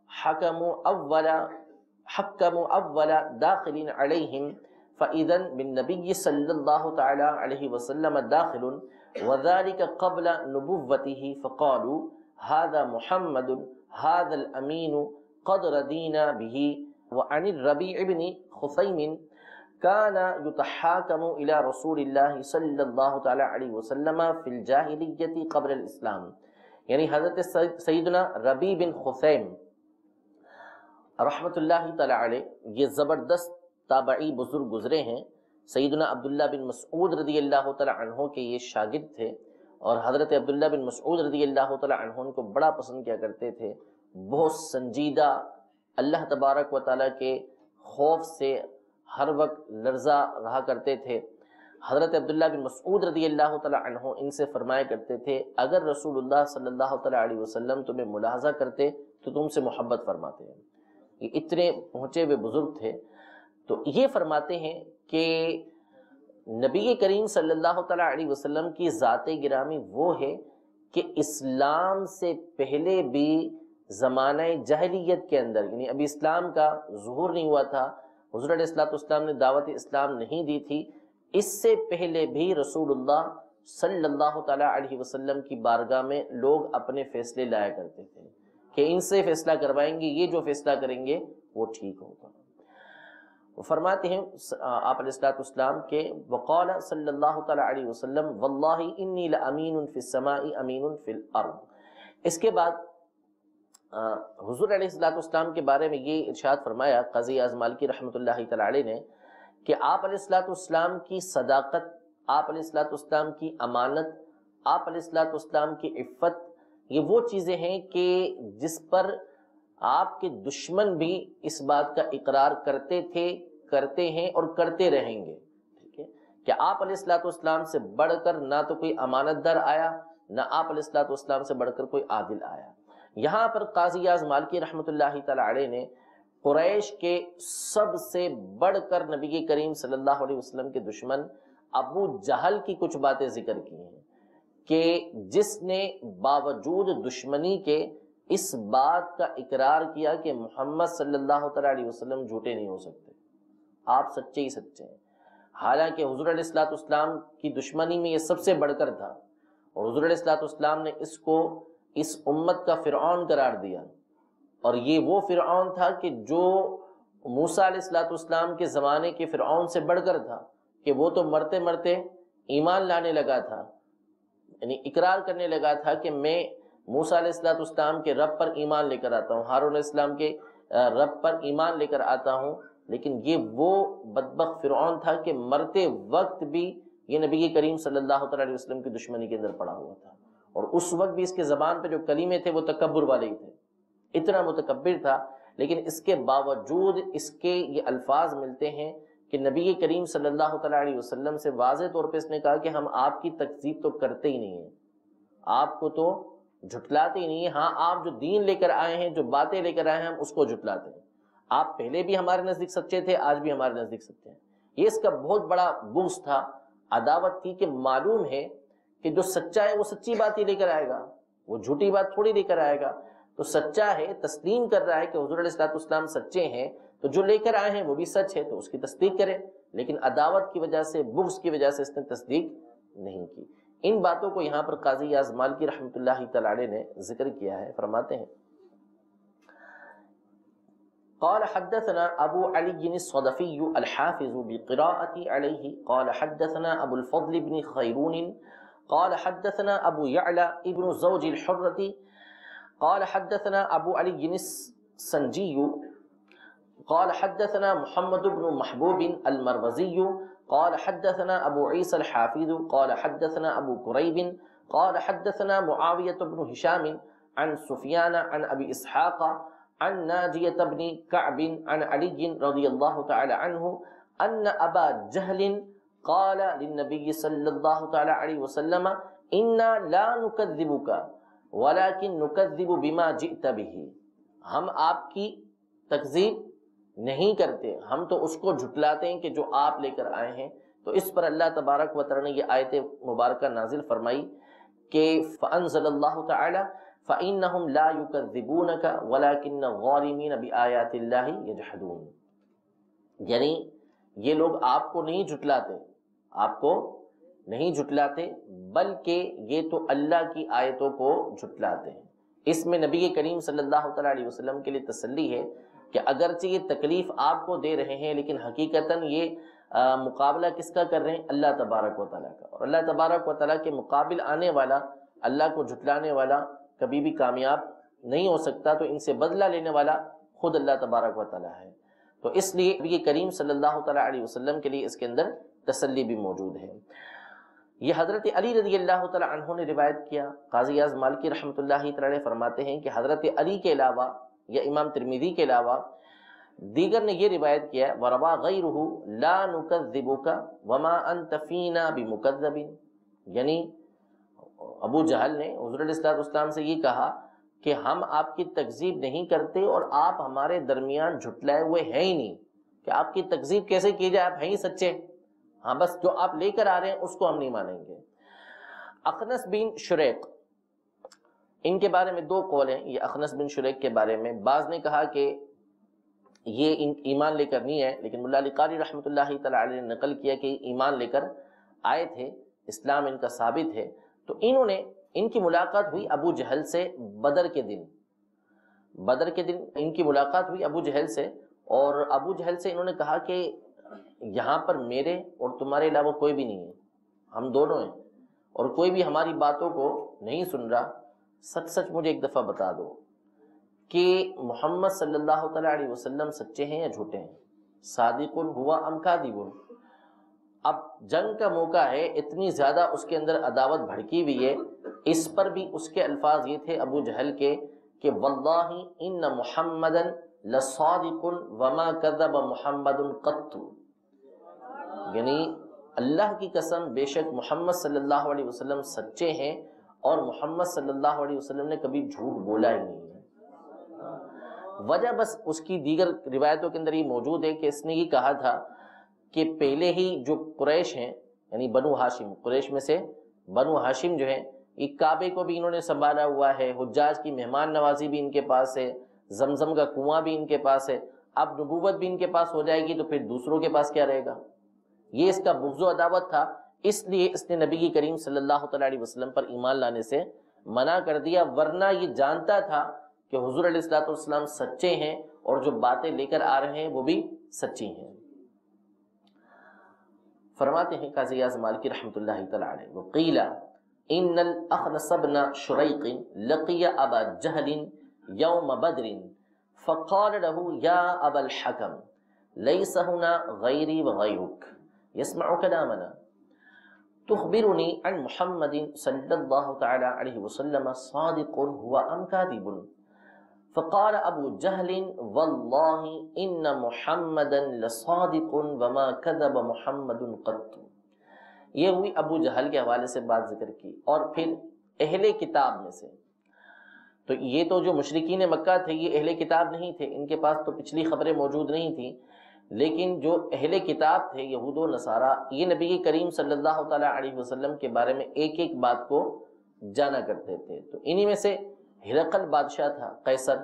حكموا اول داخل عليهم فإذا بالنبي صلی اللہ تعالی علیہ وسلم داخل وذلك قبل نبوته فقالوا هذا محمد هذا الأمين قد رضینا به. وعن الربیع بن خثیم كان يتحاكم الى رسول اللہ صلی اللہ تعالی علیہ وسلم فی الجاہلیۃ قبل الاسلام. یعنی حضرت سیدنا ربیع بن خثیم رحمۃ اللہ تعالی علیہ یہ زبردست تابعی بزرگ گزرے ہیں. سیدنا عبداللہ بن مسعود رضی اللہ تعالی عنہ کے یہ شاگرد تھے اور حضرت عبداللہ بن مسعود رضی اللہ تعالی عنہ ان کو بڑا پسند کیا کرتے تھے. بہت سنجیدہ اللہ تبارک و تعالیٰ کے خوف سے ہر وقت لرزا رہا کرتے تھے۔ حضرت عبداللہ بن مسعود رضی اللہ تعالیٰ عنہ ان سے فرمایا کرتے تھے اگر رسول اللہ صلی اللہ تعالیٰ علیہ وسلم تمہیں ملاحظہ کرتے تو تم سے محبت فرماتے ہیں۔ یہ اتنے پہنچے ہوئے بزرگ تھے، تو یہ فرماتے ہیں کہ نبی کریم صلی اللہ تعالیٰ علیہ وسلم کی ذات گرامی وہ ہے کہ اسلام سے پہلے بھی زمانہ جاہلیت کے اندر، یعنی ابھی اسلام کا ظہور نہیں ہوا تھا، حضور علیہ الصلوۃ والسلام نے دعوت اسلام نہیں دی تھی، اس سے پہلے بھی رسول اللہ صلی اللہ تعالیٰ علیہ وسلم کی بارگاہ میں لوگ اپنے فیصلے لایا کرتے تھے کہ ان سے فیصلہ کروائیں گے، یہ جو فیصلہ کریں گے وہ ٹھیک ہوگا۔ وہ فرماتے ہیں آپ علیہ الصلوۃ والسلام کے وقال صلی اللہ تعالیٰ علیہ وسلم واللہ انی لامین فی السماء امین فی الارض۔ اس کے بعد حضور علیہ الصلوۃ والسلام کے بارے میں یہ ارشاد فرمایا قاضی اعظم مالکی رحمۃ اللہ تعالیٰ علیہ نے کہ آپ علیہ الصلوۃ والسلام کی صداقت، آپ علیہ الصلوۃ والسلام کی امانت، آپ علیہ الصلوۃ والسلام کی عفت، یہ وہ چیزیں ہیں کہ جس پر آپ کے دشمن بھی اس بات کا اقرار کرتے تھے، کرتے ہیں اور کرتے رہیں گے، ٹھیک ہے، کہ آپ علیہ الصلوۃ والسلام سے بڑھ کر نہ تو کوئی امانت دار آیا، نہ آپ علیہ الصلوۃ والسلام سے بڑھ کر کوئی عادل آیا۔ یہاں پر قاضی اعظم مالکی رحمۃ اللہ تعالیٰ علیہ نے قریش کے سب سے بڑھ کر نبی کریم صلی اللہ علیہ وسلم کے دشمن ابو جہل کی کچھ باتیں ذکر کی ہیں کہ جس نے باوجود دشمنی کے اس بات کا اقرار کیا کہ محمد صلی اللہ تعالیٰ علیہ وسلم جھوٹے نہیں ہو سکتے، آپ سچے ہی سچے ہیں، حالانکہ حضور علیہ الصلوۃ والسلام کی دشمنی میں یہ سب سے بڑھ کر تھا، اور حضور علیہ الصلوۃ والسلام نے اس کو اس امت کا فرعون قرار دیا، اور یہ وہ فرعون تھا کہ جو موسیٰ علیہ الصلوۃ والسلام کے زمانے کے فرعون سے بڑھ کر تھا، کہ وہ تو مرتے مرتے ایمان لانے لگا تھا، یعنی اقرار کرنے لگا تھا کہ میں موسیٰ علیہ الصلوۃ والسلام کے رب پر ایمان لے کر آتا ہوں، ہارون علیہ السلام کے رب پر ایمان لے کر آتا ہوں، لیکن یہ وہ بدبخت فرعون تھا کہ مرتے وقت بھی یہ نبی کریم صلی اللہ تعالیٰ علیہ وسلم کی دشمنی کے اندر پڑا ہوا تھا، اور اس وقت بھی اس کے زبان پہ جو کلمے تھے وہ تکبر والے ہی تھے، اتنا متکبر تھا، لیکن اس کے باوجود اس کے یہ الفاظ ملتے ہیں کہ نبی کریم صلی اللہ تعالیٰ علیہ وسلم سے واضح طور پہ اس نے کہا کہ ہم آپ کی تکذیب تو کرتے ہی نہیں ہیں، آپ کو تو جھٹلاتے ہی نہیں ہیں، ہاں آپ جو دین لے کر آئے ہیں، جو باتیں لے کر آئے ہیں، ہم اس کو جھٹلاتے ہیں، آپ پہلے بھی ہمارے نزدیک سچے تھے، آج بھی ہمارے نزدیک سچے ہیں۔ یہ اس کا بہت بڑا بغض تھا، عداوت تھی، کہ معلوم ہے کہ جو سچا ہے وہ سچی بات ہی لے کر آئے گا، وہ جھوٹی بات تھوڑی لے کر آئے گا، تو سچا ہے، تسلیم کر رہا ہے کہ حضور علیہ الصلوۃ والسلام سچے ہیں، تو جو لے کر آئے ہیں وہ بھی سچ ہے، تو اس کی تصدیق کرے، لیکن عداوت کی وجہ سے، بغض کی وجہ سے اس نے تصدیق نہیں کی۔ ان باتوں کو یہاں پر قاضی اعظم مالکی رحمۃ اللہ تعالیٰ علیہ نے ذکر کیا ہے، فرماتے ہیں قال حدثنا ابو علی الصدفی الحافظ بقراءة علیہ قال حدثنا ابو الفضل بن خیرون قال حدثنا ابو یعلا ابن زوج الحرة قال حدثنا ابو علی السنجی قال حدثنا محمد بن محبوب المروزی قال حدثنا ابو عیسی الحافظ قال حدثنا ابو قریب قال حدثنا معاویة بن ہشام عن سفیان عن ابی اسحاق عن ناجیة بن کعب عن علی رضی اللہ تعالی عنہ ان ابا جہل قال للنبی صلی اللہ تعالی علیہ وسلم انا لا نکذبک ولكن نکذب بما جئت به، ہم آپ کی تکذیب نہیں کرتے، ہم تو اس کو جھٹلاتے ہیں کہ جو آپ لے کر آئے ہیں۔ تو اس پر اللہ تبارک و تعالی نے یہ آیت مبارکہ نازل فرمائی کہ فانزل اللہ تعالی فانہم لا یکذبونک ولکن الظالمین بآیات اللہ یجحدون، یعنی یہ لوگ آپ کو نہیں جھٹلاتے، آپ کو نہیں جھٹلاتے، بلکہ یہ تو اللہ کی آیتوں کو جھٹلاتے ہیں۔ اس میں نبی کریم صلی اللہ تعالیٰ علیہ وسلم کے لیے تسلی ہے کہ اگرچہ یہ تکلیف آپ کو دے رہے ہیں، لیکن حقیقتاً یہ مقابلہ کس کا کر رہے ہیں؟ اللہ تبارک و تعالیٰ کا، اور اللہ تبارک و تعالیٰ کے مقابل آنے والا، اللہ کو جھٹلانے والا کبھی بھی کامیاب نہیں ہو سکتا، تو ان سے بدلہ لینے والا خود اللہ تبارک و تعالیٰ ہے۔ تو اس لیے نبی کریم صلی اللہ تعالیٰ علیہ وسلم کے لیے اس کے اندر تسلی بھی موجود ہے۔ یہ حضرت علی رضی اللہ تعالیٰ عنہ نے روایت کیا، قاضی اعظم مالکی رحمۃ اللہ تعالیٰ فرماتے ہیں کہ حضرت علی کے علاوہ یا امام ترمذی کے علاوہ دیگر نے یہ روایت کیا ہے وَرَوَى غَيْرُهُ لَا نُكَذِّبُكَ وَمَا أَنْتَ فِينَا بِمُكَذَّبٍ، یعنی ابو جہل نے حضور علیہ السلام سے یہ کہا کہ ہم آپ کی تکذیب نہیں کرتے اور آپ ہمارے درمیان جھٹلائے ہوئے ہیں ہی نہیں، کہ آپ کی تکذیب کیسے کی جائے، آپ ہیں ہی سچے، ہاں بس جو آپ لے کر آ رہے ہیں اس کو ہم نہیں مانیں گے۔ اخنس بن شریق، ان کے بارے میں دو قول ہیں، یہ اخنس بن شریق کے بارے میں بعض نے کہا کہ یہ ایمان لے کر نہیں ہے، لیکن ملا علی قاری رحمۃ اللہ تعالی علیہ نے نقل کیا کہ ایمان لے کر آئے تھے، اسلام ان کا ثابت ہے۔ تو ان کی ملاقات ہوئی ابو جہل سے بدر کے دن ان کی ملاقات ہوئی ابو جہل سے، اور ابو جہل سے انہوں نے کہا کہ یہاں پر میرے اور تمہارے علاوہ کوئی بھی نہیں ہے، ہم دونوں ہیں اور کوئی بھی ہماری باتوں کو نہیں سن رہا، سچ سچ مجھے ایک دفعہ بتا دو کہ محمد صلی اللہ تعالی علیہ وسلم سچے ہیں یا جھوٹے ہیں، صادق ہوا ام کاذب۔ اب جنگ کا موقع ہے، اتنی زیادہ اس کے اندر عداوت بھڑکی ہوئی ہے، اس پر بھی اس کے الفاظ یہ تھے ابو جہل کے کہ واللہ ان محمدا لصادق وما کذب محمد قط، یعنی اللہ کی قسم بے شک محمد صلی اللہ علیہ وسلم سچے ہیں اور محمد صلی اللہ علیہ وسلم نے کبھی جھوٹ بولا ہی نہیں ہے۔ وجہ بس اس کی دیگر روایتوں کے اندر یہ موجود ہے کہ اس نے یہ کہا تھا کہ پہلے ہی جو قریش ہیں، یعنی بنو ہاشم، قریش میں سے بنو ہاشم جو ہیں، یہ کعبے کو بھی انہوں نے سنبھالا ہوا ہے، حجاج کی مہمان نوازی بھی ان کے پاس ہے، زمزم کا کنواں بھی ان کے پاس ہے، اب نبوت بھی ان کے پاس ہو جائے گی تو پھر دوسروں کے پاس کیا رہے گا؟ یہ اس کا بغض و عداوت تھا، اس لیے اس نے نبی کریم صلی اللہ تعالی علیہ وسلم پر ایمان لانے سے منع کر دیا، ورنہ یہ جانتا تھا کہ حضور علیہ الصلوۃ والسلام سچے ہیں اور جو باتیں لے کر آ رہے ہیں وہ بھی سچی ہیں۔ فرماتے ہیں قاضی اعظم مالکی رحمۃ اللہ تعالی علیہ وقیل ان الاخنس بن شریق لقی ابا جہل یوم بدر فقال له یا ابا الحکم لیس هنا غیری وغیرک یسمع کلامنا تخبرنی عن محمد صلی اللہ تعالی علیہ وسلم صادق هو ام کاذب؟ فقال ابو جہل واللہ ان محمدا لصادق وما کذب محمد قط۔ یہ ہوئی ابو جہل کے حوالے سے بات ذکر کی، اور پھر اہل کتاب میں سے، تو یہ تو جو مشرکین مکہ تھے یہ اہل کتاب نہیں تھے، ان کے پاس تو پچھلی خبریں موجود نہیں تھیں، لیکن جو اہل کتاب تھے یہود و نصارہ، یہ نبی کریم صلی اللہ تعالی علیہ وسلم کے بارے میں ایک ایک بات کو جانا کرتے تھے۔ تو انہی میں سے ہرقل بادشاہ تھا قیصر،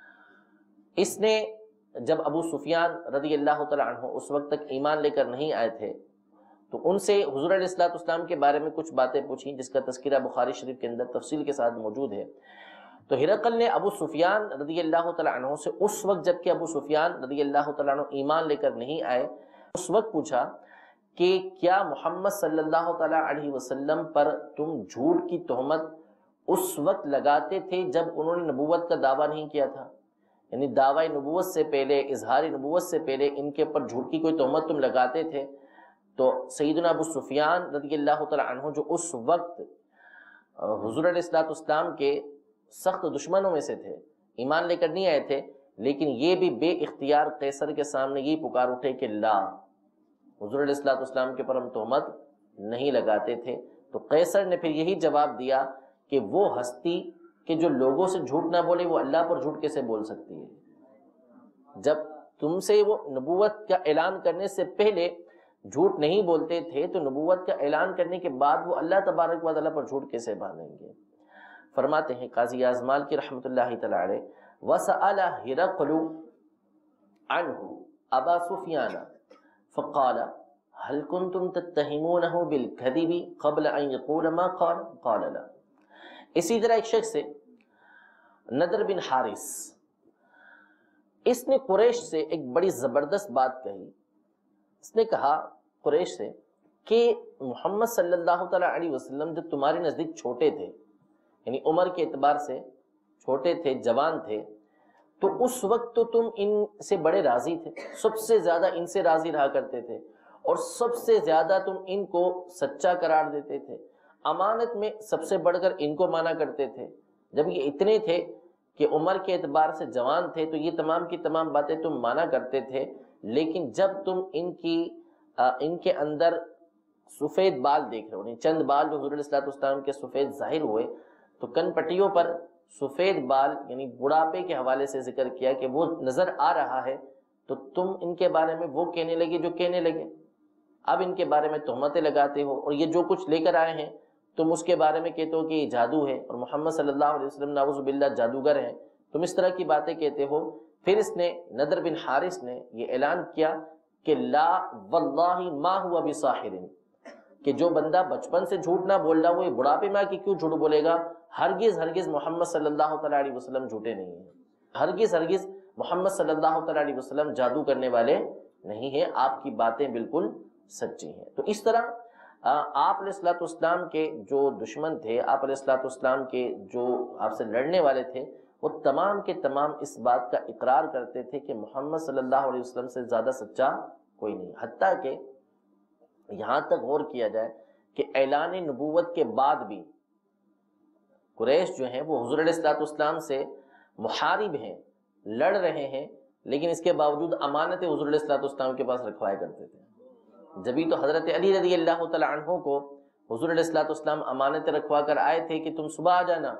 اس نے جب ابو سفیان رضی اللہ تعالی عنہ اس وقت تک ایمان لے کر نہیں آئے تھے تو ان سے حضور علیہ الصلوۃ والسلام کے بارے میں کچھ باتیں پوچھیں، جس کا تذکرہ بخاری شریف کے اندر تفصیل کے ساتھ موجود ہے۔ تو ہرقل نے ابو سفیان رضی اللہ تعالی عنہ سے اس وقت جب کہ ابو سفیان رضی اللہ تعالی عنہ ایمان لے کر نہیں آئے، اس وقت پوچھا کہ کیا محمد صلی اللہ تعالی علیہ وسلم پر تم جھوٹ کی تہمت اس وقت لگاتے تھے جب انہوں نے نبوت کا دعویٰ نہیں کیا تھا؟ یعنی دعوی نبوت سے پہلے، اظہار نبوت سے پہلے ان کے اوپر جھوٹ کی کوئی تہمت تم لگاتے تھے؟ تو سیدنا ابو سفیان رضی اللہ تعالی عنہ جو اس وقت حضور علیہ الصلوۃ والسلام کے سخت دشمنوں میں سے تھے، ایمان لے کر نہیں آئے تھے، لیکن یہ بھی بے اختیار قیصر کے سامنے یہ پکار اٹھے کہ لا، حضور علیہ الصلوۃ والسلام کے پر ہم تہمت نہیں لگاتے تھے۔ تو قیصر نے پھر یہی جواب دیا کہ وہ ہستی کہ جو لوگوں سے جھوٹ نہ بولے وہ اللہ پر جھوٹ کیسے بول سکتی ہے؟ جب تم سے وہ نبوت کا اعلان کرنے سے پہلے جھوٹ نہیں بولتے تھے تو نبوت کا اعلان کرنے کے بعد وہ اللہ تبارک و تعالیٰ پر جھوٹ کیسے باندھیں گے؟ فرماتے ہیں قاضی اعظم مالکی رحمۃ اللہ تعالی علیہ وسأل ہرقل عنہ ابا سفیان فقال هل كنتم تتهمونه بالكذب قبل ان يقول ما قال؟ قال لا۔ اسی طرح ایک شخص سے نضر بن حارث، اس نے قریش سے ایک بڑی زبردست بات کہی، اس نے کہا قریش سے کہ محمد صلی اللہ تعالی علیہ وسلم جب تمہارے نزدیک چھوٹے تھے، یعنی عمر کے اعتبار سے چھوٹے تھے، جوان تھے، تو اس وقت تو تم ان سے بڑے راضی تھے، سب سے زیادہ ان سے راضی رہا کرتے تھے، اور سب سے زیادہ تم ان کو سچا قرار دیتے تھے، امانت میں سب سے بڑھ کر ان کو مانا کرتے تھے۔ جب یہ اتنے تھے کہ عمر کے اعتبار سے جوان تھے تو یہ تمام کی تمام باتیں تم مانا کرتے تھے، لیکن جب تم ان کے اندر سفید بال دیکھ رہے ہو، یعنی چند بال جو حضور علیہ الصلوۃ والسلام کے سفید ظاہر ہوئے، تو کن پٹیوں پر سفید بال یعنی بڑھاپے کے حوالے سے ذکر کیا کہ وہ نظر آ رہا ہے، تو تم ان کے بارے میں وہ کہنے لگے جو کہنے لگے۔ اب ان کے بارے میں تہمتیں لگاتے ہو، اور یہ جو کچھ لے کر آئے ہیں تم اس کے بارے میں کہتے ہو کہ یہ جادو ہے، اور محمد صلی اللہ علیہ وسلم نعوذ باللہ جادوگر ہیں، تم اس طرح کی باتیں کہتے ہو۔ پھر اس نے نضر بن حارث نے یہ اعلان کیا کہ لا واللہ ما ہوا بساحر، کہ جو بندہ بچپن سے جھوٹ نہ بول رہا وہ یہ بڑھاپے میں کہ کیوں جھوٹ بولے گا؟ ہرگز ہرگز محمد صلی اللہ تعالیٰ علیہ وسلم جھوٹے نہیں ہیں، ہرگز ہرگز محمد صلی اللہ تعالیٰ علیہ وسلم جادو کرنے والے نہیں ہیں، آپ کی باتیں بالکل سچی ہیں۔ تو اس طرح آپ علیہ الصلوۃ والسلام کے جو دشمن تھے، آپ علیہ الصلوۃ والسلام کے جو آپ سے لڑنے والے تھے، وہ تمام کے تمام اس بات کا اقرار کرتے تھے کہ محمد صلی اللہ علیہ وسلم سے زیادہ سچا کوئی نہیں۔ حتیٰ کہ یہاں تک غور کیا جائے کہ اعلان نبوت کے بعد بھی قریش جو ہیں وہ حضور علیہ الصلوۃ والسلام سے محارب ہیں، لڑ رہے ہیں، لیکن اس کے باوجود امانتیں حضور علیہ الصلوۃ والسلام کے پاس رکھوایا کرتے تھے۔ جبھی تو حضرت علی رضی اللہ تعالی عنہ کو حضور علیہ الصلوۃ والسلام امانتیں رکھوا کر آئے تھے کہ تم صبح آ جانا۔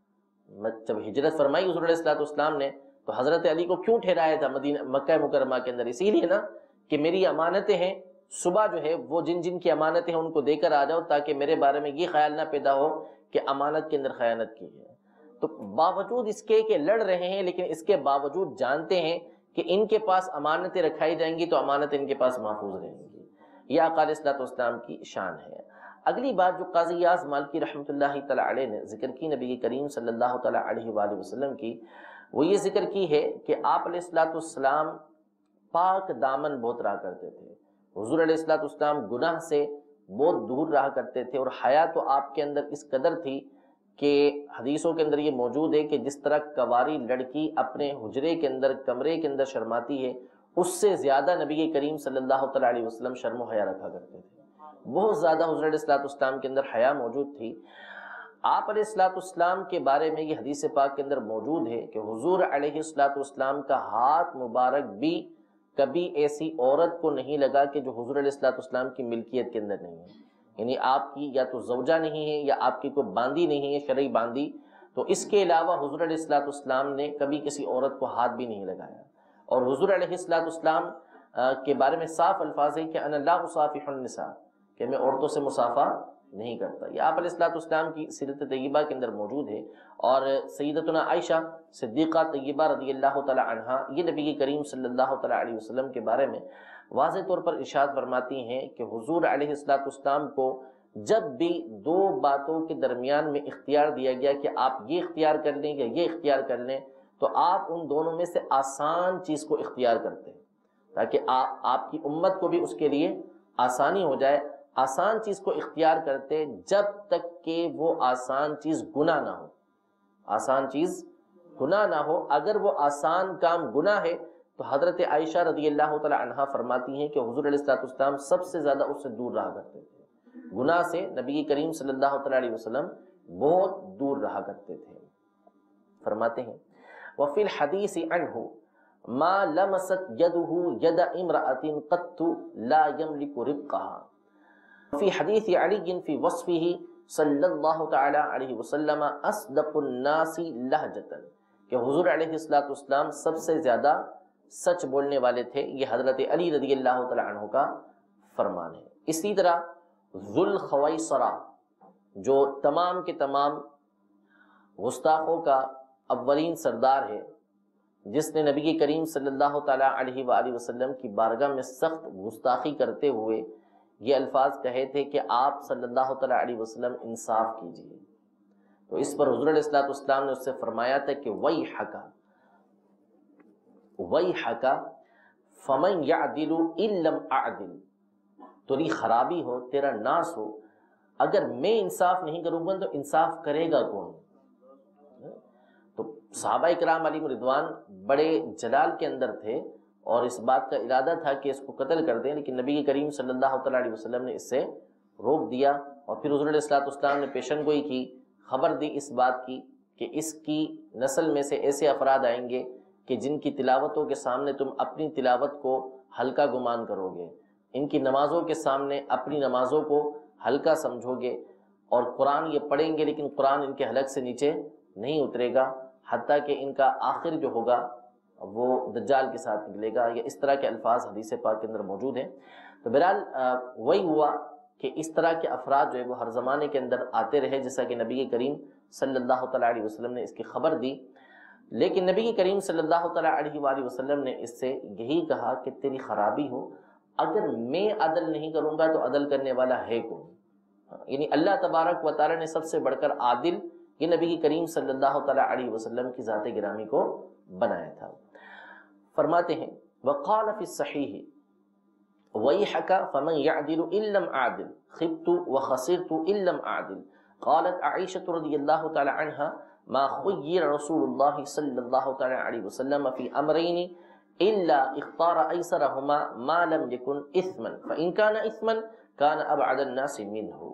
جب ہجرت فرمائی حضور علیہ الصلوۃ والسلام نے تو حضرت علی کو کیوں ٹھہرایا تھا مکہ مکرمہ کے اندر؟ اسی لیے نا کہ میری امانتیں ہیں، صبح جو ہے وہ جن جن کی امانتیں ہیں ان کو دے کر آ جاؤ، تاکہ میرے بارے میں یہ خیال نہ پیدا ہو کہ امانت کے اندر خیانت کی ہے۔ تو باوجود اس کے کہ لڑ رہے ہیں، لیکن اس کے باوجود جانتے ہیں کہ ان کے پاس امانتیں رکھائی جائیں گی تو امانتیں ان کے پاس محفوظ رہیں گی۔ یہ آقا علیہ الصلوۃ والسلام کی شان ہے۔ اگلی بات جو قاضی یاز مالکی رحمۃ اللہ تعالی علیہ نے ذکر کی نبی کریم صلی اللہ تعالی علیہ وآلہ وسلم کی، وہ یہ ذکر کی ہے کہ آپ علیہ الصلوۃ والسلام پاک دامن بہت رہا کرتے تھے۔ حضور علیہ الصلوۃ والسلام گناہ سے بہت دور رہا کرتے تھے، اور حیا تو آپ کے اندر اس قدر تھی کہ حدیثوں کے اندر یہ موجود ہے کہ جس طرح کواری لڑکی اپنے حجرے کے اندر کمرے کے اندر شرماتی ہے، اس سے زیادہ نبی کریم صلی اللہ تعالی علیہ وسلم شرم و حیا رکھا کرتے تھے۔ بہت زیادہ حضور علیہ الصلوۃ والسلام کے اندر حیا موجود تھی۔ آپ علیہ الصلوۃ والسلام کے بارے میں یہ حدیث پاک کے اندر موجود ہے کہ حضور علیہ الصلوۃ والسلام کا ہاتھ مبارک بھی کبھی ایسی عورت کو نہیں لگا کہ جو حضور علیہ الصلوۃ والسلام کی ملکیت کے اندر نہیں ہے، یعنی آپ کی یا تو زوجہ نہیں ہے یا آپ کی کوئی باندی نہیں ہے شرعی باندی، تو اس کے علاوہ حضور علیہ الصلوۃ والسلام نے کبھی کسی عورت کو ہاتھ بھی نہیں لگایا۔ اور حضور علیہ الصلوۃ والسلام کے بارے میں صاف الفاظ ہیں کہ انا لا اصافح النساء، کہ میں عورتوں سے مصافحہ نہیں کرتا۔ یہ آپ علیہ الصلوۃ والسلام کی سیرت طیبہ کے اندر موجود ہے۔ اور سیدتنا عائشہ صدیقہ طیبہ رضی اللہ تعالی عنہا یہ نبی کریم صلی اللہ تعالی علیہ وسلم کے بارے میں واضح طور پر ارشاد فرماتی ہیں کہ حضور علیہ الصلوۃ والسلام کو جب بھی دو باتوں کے درمیان میں اختیار دیا گیا کہ آپ یہ اختیار کر لیں یا یہ اختیار کر لیں، تو آپ ان دونوں میں سے آسان چیز کو اختیار کرتے ہیں، تاکہ آپ کی امت کو بھی اس کے لیے آسانی ہو جائے۔ آسان چیز کو اختیار کرتے جب تک کہ وہ آسان چیز گناہ نہ ہو، آسان چیز گناہ نہ ہو۔ اگر وہ آسان کام گناہ ہے تو حضرت عائشہ رضی اللہ تعالی عنہا فرماتی ہیں کہ حضور علیہ الصلوۃ والسلام سب سے زیادہ اس سے دور رہا کرتے تھے، گناہ سے نبی کریم صلی اللہ تعالی علیہ وسلم بہت دور رہا کرتے تھے۔ فرماتے ہیں وفی الحدیث عنہ ما لمست یدہ ید امرأۃ قط لا یملک رقها، فی حدیث علی فی وصفہ صلی اللہ تعالی علیہ وسلم اصدق الناس لہجۃ، کہ حضور علیہ الصلوۃ والسلام سب سے زیادہ سچ بولنے والے تھے۔ یہ حضرت علی رضی اللہ تعالی عنہ کا فرمان ہے۔ اسی طرح ذوالخویصرہ جو تمام کے تمام گستاخوں کا اولین سردار ہے، جس نے نبی کریم صلی اللہ تعالی علیہ وآلہ وسلم کی بارگاہ میں سخت گستاخی کرتے ہوئے یہ الفاظ کہے تھے کہ آپ صلی اللہ تعالی علیہ وسلم انصاف کیجیے، تو اس پر حضور علیہ الصلوۃ والسلام نے اس سے فرمایا تھا کہ ویحک ویحک فمن یعدل ان لم اعدل، تیری خرابی ہو، تیرا ناس ہو، اگر میں انصاف نہیں کروں گا تو انصاف کرے گا کون؟ تو صحابہ کرام علیہم رضوان بڑے جلال کے اندر تھے اور اس بات کا ارادہ تھا کہ اس کو قتل کر دیں، لیکن نبی کریم صلی اللہ تعالی علیہ وسلم نے اس سے روک دیا، اور پھر حضور علیہ الصلوۃ والسلام نے پیشن گوئی کی، خبر دی اس بات کی کہ اس کی نسل میں سے ایسے افراد آئیں گے کہ جن کی تلاوتوں کے سامنے تم اپنی تلاوت کو ہلکا گمان کرو گے، ان کی نمازوں کے سامنے اپنی نمازوں کو ہلکا سمجھو گے، اور قرآن یہ پڑھیں گے لیکن قرآن ان کے حلق سے نیچے نہیں اترے گا، حتیٰ کہ ان کا آخر جو ہوگا وہ دجال کے ساتھ نکلے گا۔ یا اس طرح کے الفاظ حدیث پاک کے اندر موجود ہیں۔ تو بہرحال وہی ہوا کہ اس طرح کے افراد جو ہے وہ ہر زمانے کے اندر آتے رہے، جیسا کہ نبی کریم صلی اللہ تعالیٰ علیہ وسلم نے اس کی خبر دی، لیکن نبی کریم صلی اللہ تعالیٰ علیہ وآلہ وسلم نے اس سے یہی کہا کہ تیری خرابی ہو، اگر میں عدل نہیں کروں گا تو عدل کرنے والا ہے کون؟ یعنی اللہ تبارک و تعالیٰ نے سب سے بڑھ کر عادل یہ نبی کریم صلی اللہ تعالیٰ علیہ وسلم کی ذات گرامی کو بنایا تھا۔ فرماتے ہیں وقال فی الصحیح وَيْحَكَ فَمَنْ يَعْدِلُ إِن لَّمْ أَعْدِلْ خِبْتُ وَخَسِرْتُ إِن لَّمْ أَعْدِلْ قالت عائشة رضی اللہ تعالی عنہا ما خیر رسول اللہ صلی اللہ تعالی علیہ وسلم فی امرین الا اختار ایسرہما ما لم یکن اثما فإن كان اثما كان ابعد الناس منہ۔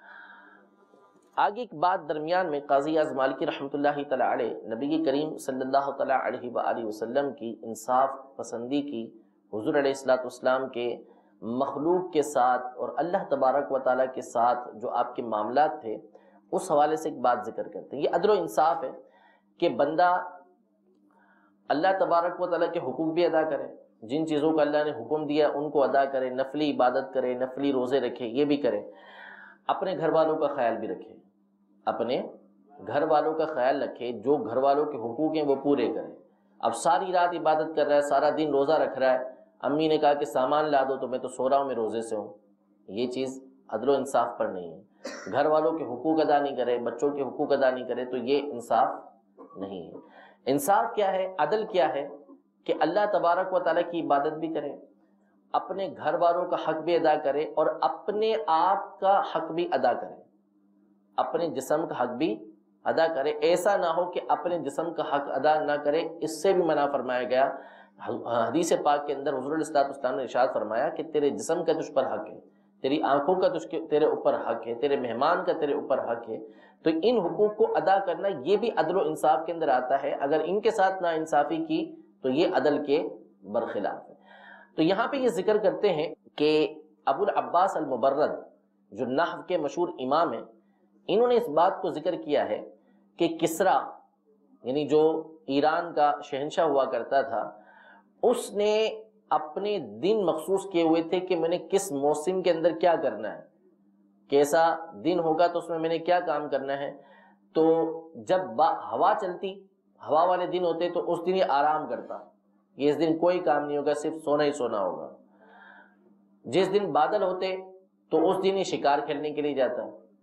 آگے ایک بات درمیان میں قاضی اعظم مالکی رحمۃ اللہ تعالی علیہ نبی کریم صلی اللہ تعالی علیہ وآلہ وسلم کی انصاف پسندی کی، حضور علیہ الصلوۃ والسلام کے مخلوق کے ساتھ اور اللہ تبارک و تعالیٰ کے ساتھ جو آپ کے معاملات تھے، اس حوالے سے ایک بات ذکر کرتے ہیں۔ یہ عدل و انصاف ہے کہ بندہ اللہ تبارک و تعالیٰ کے حقوق بھی ادا کرے، جن چیزوں کا اللہ نے حکم دیا ان کو ادا کرے، نفلی عبادت کرے، نفلی روزے رکھے، یہ بھی کرے، اپنے گھر والوں کا خیال بھی رکھے، اپنے گھر والوں کا خیال رکھے، جو گھر والوں کے حقوق ہیں وہ پورے کرے۔ اب ساری رات عبادت کر رہا ہے، سارا دن روزہ رکھ رہا ہے، امی نے کہا کہ سامان لا دو تو میں تو سو رہا ہوں، میں روزے سے ہوں، یہ چیز عدل و انصاف پر نہیں ہے۔ گھر والوں کے حقوق ادا نہیں کرے، بچوں کے حقوق ادا نہیں کرے، تو یہ انصاف نہیں ہے۔ انصاف کیا ہے، عدل کیا ہے کہ اللہ تبارک و تعالیٰ کی عبادت بھی کرے، اپنے گھر والوں کا حق بھی ادا کرے، اور اپنے آپ کا حق بھی ادا کرے، اپنے جسم کا حق بھی ادا کرے۔ ایسا نہ ہو کہ اپنے جسم کا حق ادا نہ کرے، اس سے بھی منع فرمایا گیا۔ حدیث پاک کے اندر حضور علیہ الصلوۃ والسلام نے ارشاد فرمایا کہ تیرے جسم کا تجھ پر حق ہے، تیری آنکھوں کا تیرے اوپر حق ہے، تیرے مہمان کا تیرے اوپر حق ہے، تو ان حقوق کو ادا کرنا یہ بھی عدل و انصاف کے اندر آتا ہے۔ اگر ان کے ساتھ نا انصافی کی تو یہ عدل کے برخلاف ہے۔ تو یہاں پہ یہ ذکر کرتے ہیں کہ ابو العباس المبرد جو نحو کے مشہور امام ہیں، انہوں نے اس بات کو ذکر کیا ہے کہ کسرا یعنی جو ایران کا شہنشاہ ہوا کرتا تھا، اس نے اپنے دن مخصوص کیے ہوئے تھے کہ میں نے کس موسم کے اندر کیا کرنا ہے، کیسا دن ہوگا تو اس میں نے کیا کام کرنا ہے۔ تو جب ہوا چلتی، ہوا والے دن ہوتے تو اس دن یہ آرام کرتا، یہ اس دن کوئی کام نہیں ہوگا، صرف سونا ہی سونا ہوگا۔ جس دن بادل ہوتے تو اس دن یہ شکار کھیلنے کے لیے جاتا،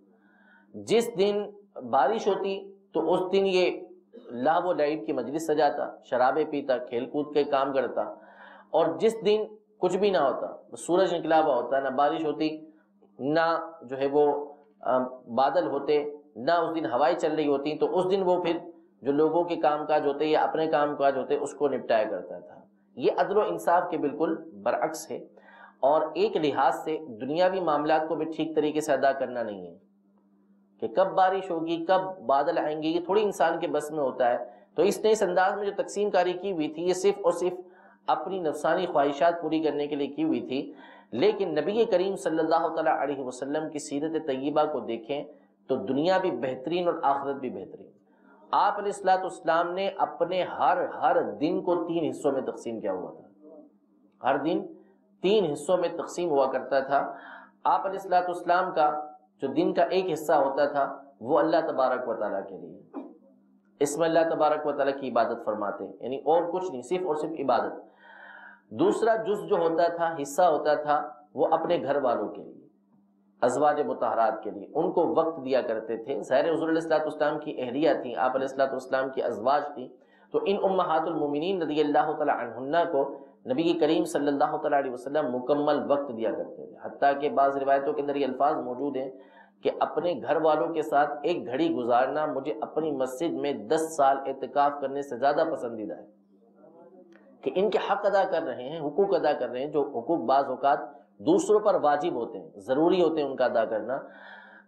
جس دن بارش ہوتی تو اس دن یہ لہو و لعب کی مجلس سجاتا، شرابیں پیتا، کھیل کود کے کام کرتا، اور جس دن کچھ بھی نہ ہوتا، سورج نکلا ہوا ہوتا، نہ بارش ہوتی، نہ جو ہے وہ بادل ہوتے، نہ اس دن ہوائیں چل رہی ہوتی، تو اس دن وہ پھر جو لوگوں کے کام کاج ہوتے یا اپنے کام کاج ہوتے اس کو نپٹایا کرتا تھا۔ یہ عدل و انصاف کے بالکل برعکس ہے، اور ایک لحاظ سے دنیاوی معاملات کو بھی ٹھیک طریقے سے ادا کرنا نہیں ہے کہ کب بارش ہوگی، کب بادل آئیں گے، یہ تھوڑی انسان کے بس میں ہوتا ہے۔ تو اس نے اس انداز میں جو تقسیم کاری کی ہوئی تھی، یہ صرف اور صرف اپنی نفسانی خواہشات پوری کرنے کے لیے کی ہوئی تھی۔ لیکن نبی کریم صلی اللہ تعالیٰ علیہ وسلم کی سیرت طیبہ کو دیکھیں تو دنیا بھی بہترین اور آخرت بھی بہترین۔ آپ علیہ الصلوۃ والسلام نے اپنے ہر دن کو 3 حصوں میں تقسیم کیا ہوا تھا، ہر دن 3 حصوں میں تقسیم ہوا کرتا تھا۔ آپ علیہ الصلوۃ والسلام کا جو دن کا ایک حصہ ہوتا تھا وہ اللہ تبارک و تعالیٰ کے لیے، اس میں اللہ تبارک و تعالیٰ کی عبادت فرماتے، یعنی اور کچھ نہیں، صرف اور صرف عبادت۔ دوسرا جز جو ہوتا تھا، حصہ ہوتا تھا، وہ اپنے گھر والوں کے لیے، ازواج مطہرات کے لیے، ان کو وقت دیا کرتے تھے۔ ظاہر حضور علیہ الصلوۃ والسلام کی اہلیہ تھیں، آپ علیہ الصلوۃ والسلام کی ازواج تھیں، تو ان امہات المومنین رضی اللہ تعالی عنہن کو نبی کریم صلی اللہ تعالی علیہ وسلم مکمل وقت دیا کرتے تھے، حتیٰ کہ بعض روایتوں کے اندر یہ الفاظ موجود ہیں کہ اپنے گھر والوں کے ساتھ ایک گھڑی گزارنا مجھے اپنی مسجد میں 10 سال اعتکاف کرنے سے زیادہ پسندیدہ ہے، کہ ان کے حق ادا کر رہے ہیں، حقوق ادا کر رہے ہیں، جو حقوق بعض اوقات دوسروں پر واجب ہوتے ہیں، ضروری ہوتے ہیں ان کا ادا کرنا،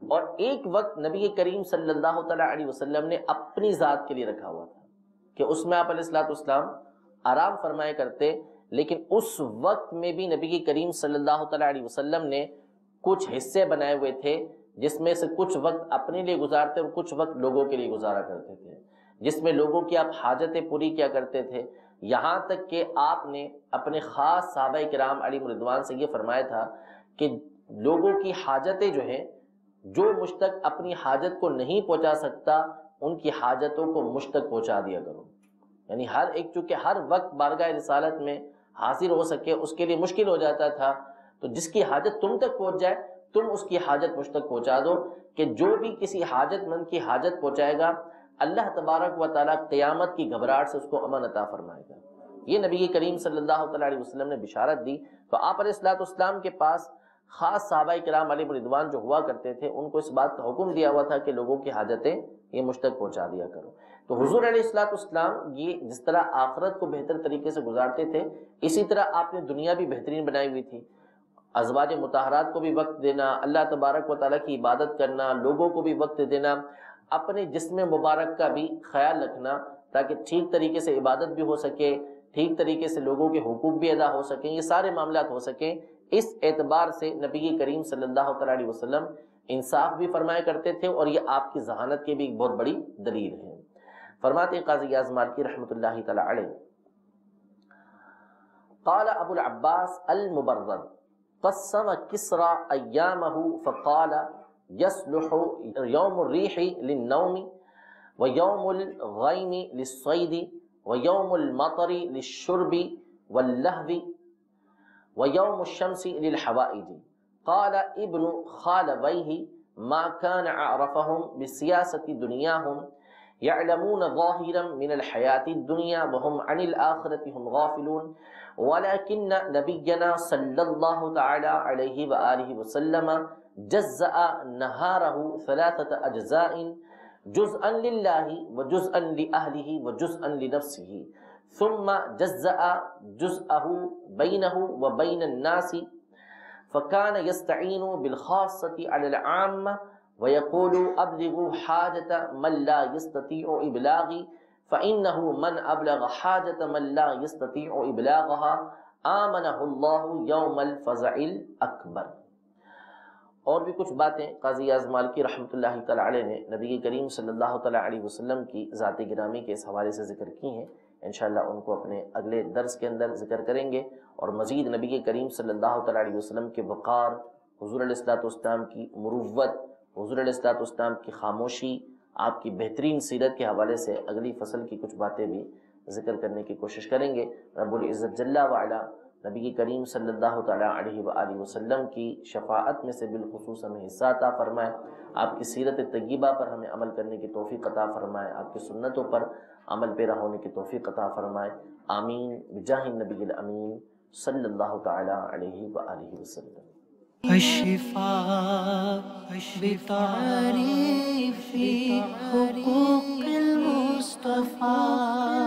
اور ایک وقت نبی کریم صلی اللہ تعالیٰ علیہ وسلم نے اپنی ذات کے لیے رکھا ہوا تھا کہ اس میں آپ علیہ الصلوۃ والسلام آرام فرمایا کرتے، لیکن اس وقت میں بھی نبی کریم صلی اللہ تعالیٰ علیہ وسلم نے کچھ حصے بنائے ہوئے تھے جس میں سے کچھ وقت اپنے لیے گزارتے اور کچھ وقت لوگوں کے لیے گزارا کرتے تھے، جس میں لوگوں کی آپ حاجتیں پوری کیا کرتے تھے، یہاں تک کہ آپ نے اپنے خاص صحابہ کرام علیہم رضوان سے یہ فرمایا تھا کہ لوگوں کی حاجتیں جو ہیں، جو مجھ تک اپنی حاجت کو نہیں پہنچا سکتا ان کی حاجتوں کو مجھ تک پہنچا دیا کرو. یعنی ہر ایک چونکہ ہر وقت بارگاہ رسالت میں حاضر ہو سکے اس کے لیے مشکل ہو جاتا تھا، تو جس کی حاجت تم تک پہنچ جائے تم اس کی حاجت مجھ تک پہنچا دو، کہ جو بھی کسی حاجت مند کی حاجت پہنچائے گا اللہ تبارک و تعالیٰ قیامت کی گھبراہٹ سے اس کو امن عطا فرمائے گا. یہ نبی کریم صلی اللہ تعالیٰ علیہ وسلم نے بشارت دی. تو آپ علیہ الصلوۃ والسلام کے پاس خاص صحابہ کرام علیہ رضوان جو ہوا کرتے تھے ان کو اس بات کا حکم دیا ہوا تھا کہ لوگوں کی حاجتیں یہ مجھ تک پہنچا دیا کرو. تو حضور علیہ الصلوۃ والسلام یہ جس طرح آخرت کو بہتر طریقے سے گزارتے تھے، اسی طرح آپ نے دنیا بھی بہترین بنائی ہوئی تھی. ازواج مطہرات کو بھی وقت دینا، اللہ تبارک و تعالیٰ کی عبادت کرنا، لوگوں کو بھی وقت دینا، اپنے جسم مبارک کا بھی خیال رکھنا تاکہ ٹھیک طریقے سے عبادت بھی ہو سکے، ٹھیک طریقے سے لوگوں کے حقوق بھی ادا ہو سکیں، یہ سارے معاملات ہو سکیں. اس اعتبار سے نبی کریم صلی اللہ تعالیٰ علیہ وسلم انصاف بھی فرمایا کرتے تھے، اور یہ آپ کی ذہانت کی بھی ایک بہت بڑی دلیل ہے. فرماتے قاضی اعظم مالکی رحمۃ اللہ تعالیٰ علیہ، قال ابو العباس المبرد قسم کسرا ایامہ فقال یصلح یوم الریح للنوم ویوم الغیم للصید ویوم المطر للشرب واللہو ویوم الشمس للحوائج. قال ابن خالویہ ما كان اعرفهم بسیاسة دنیاهم يعلمون ظاہرا من الحیاة الدنیا وهم عن الآخرة هم غافلون ولكن نبینا صلی اللہ تعالی علیہ وآلہ وسلم جزأ نہارہ ثلاثة اجزاء جزءا للہ وجزءا لأہلہ وجزءا لنفسہ ثم جزأ جزءہ بینہ وبین الناس فكان يستعين بالخاصة على العامة ويقول ابلغوا حاجة من لا يستطيع ابلاغي فإنه من ابلغ حاجة من لا يستطيع ابلاغها آمنه الله يوم الفزع الأكبر. اور بھی کچھ باتیں قاضی اعظم مالکی رحمۃ اللہ تعالی علیہ نے نبی کریم صلی اللہ تعالی علیہ وسلم کی ذات گرامی کے اس حوالے سے ذکر کی ہیں. انشاءاللہ ان کو اپنے اگلے درس کے اندر ذکر کریں گے، اور مزید نبی کریم صلی اللہ تعالی علیہ وسلم کے وقار، حضور علیہ الصلوۃ والسلام کی مروت، حضور علیہ الصلوۃ والسلام کی خاموشی، آپ کی بہترین سیرت کے حوالے سے اگلی فصل کی کچھ باتیں بھی ذکر کرنے کی کوشش کریں گے. رب العزت جل وعلا نبی کریم صلی اللہ تعالیٰ علیہ وآلہ وسلم کی شفاعت میں سے بالخصوص ہمیں حصہ عطا فرمائے، آپ کی سیرت طیبہ پر ہمیں عمل کرنے کی توفیق عطا فرمائے، آپ کی سنتوں پر عمل پیرا ہونے کی توفیق عطا فرمائے. آمین بجاہ النبی الامین صلی اللہ تعالیٰ علیہ وآلہ وسلم. الشفاء بتعريف حقوق المصطفى.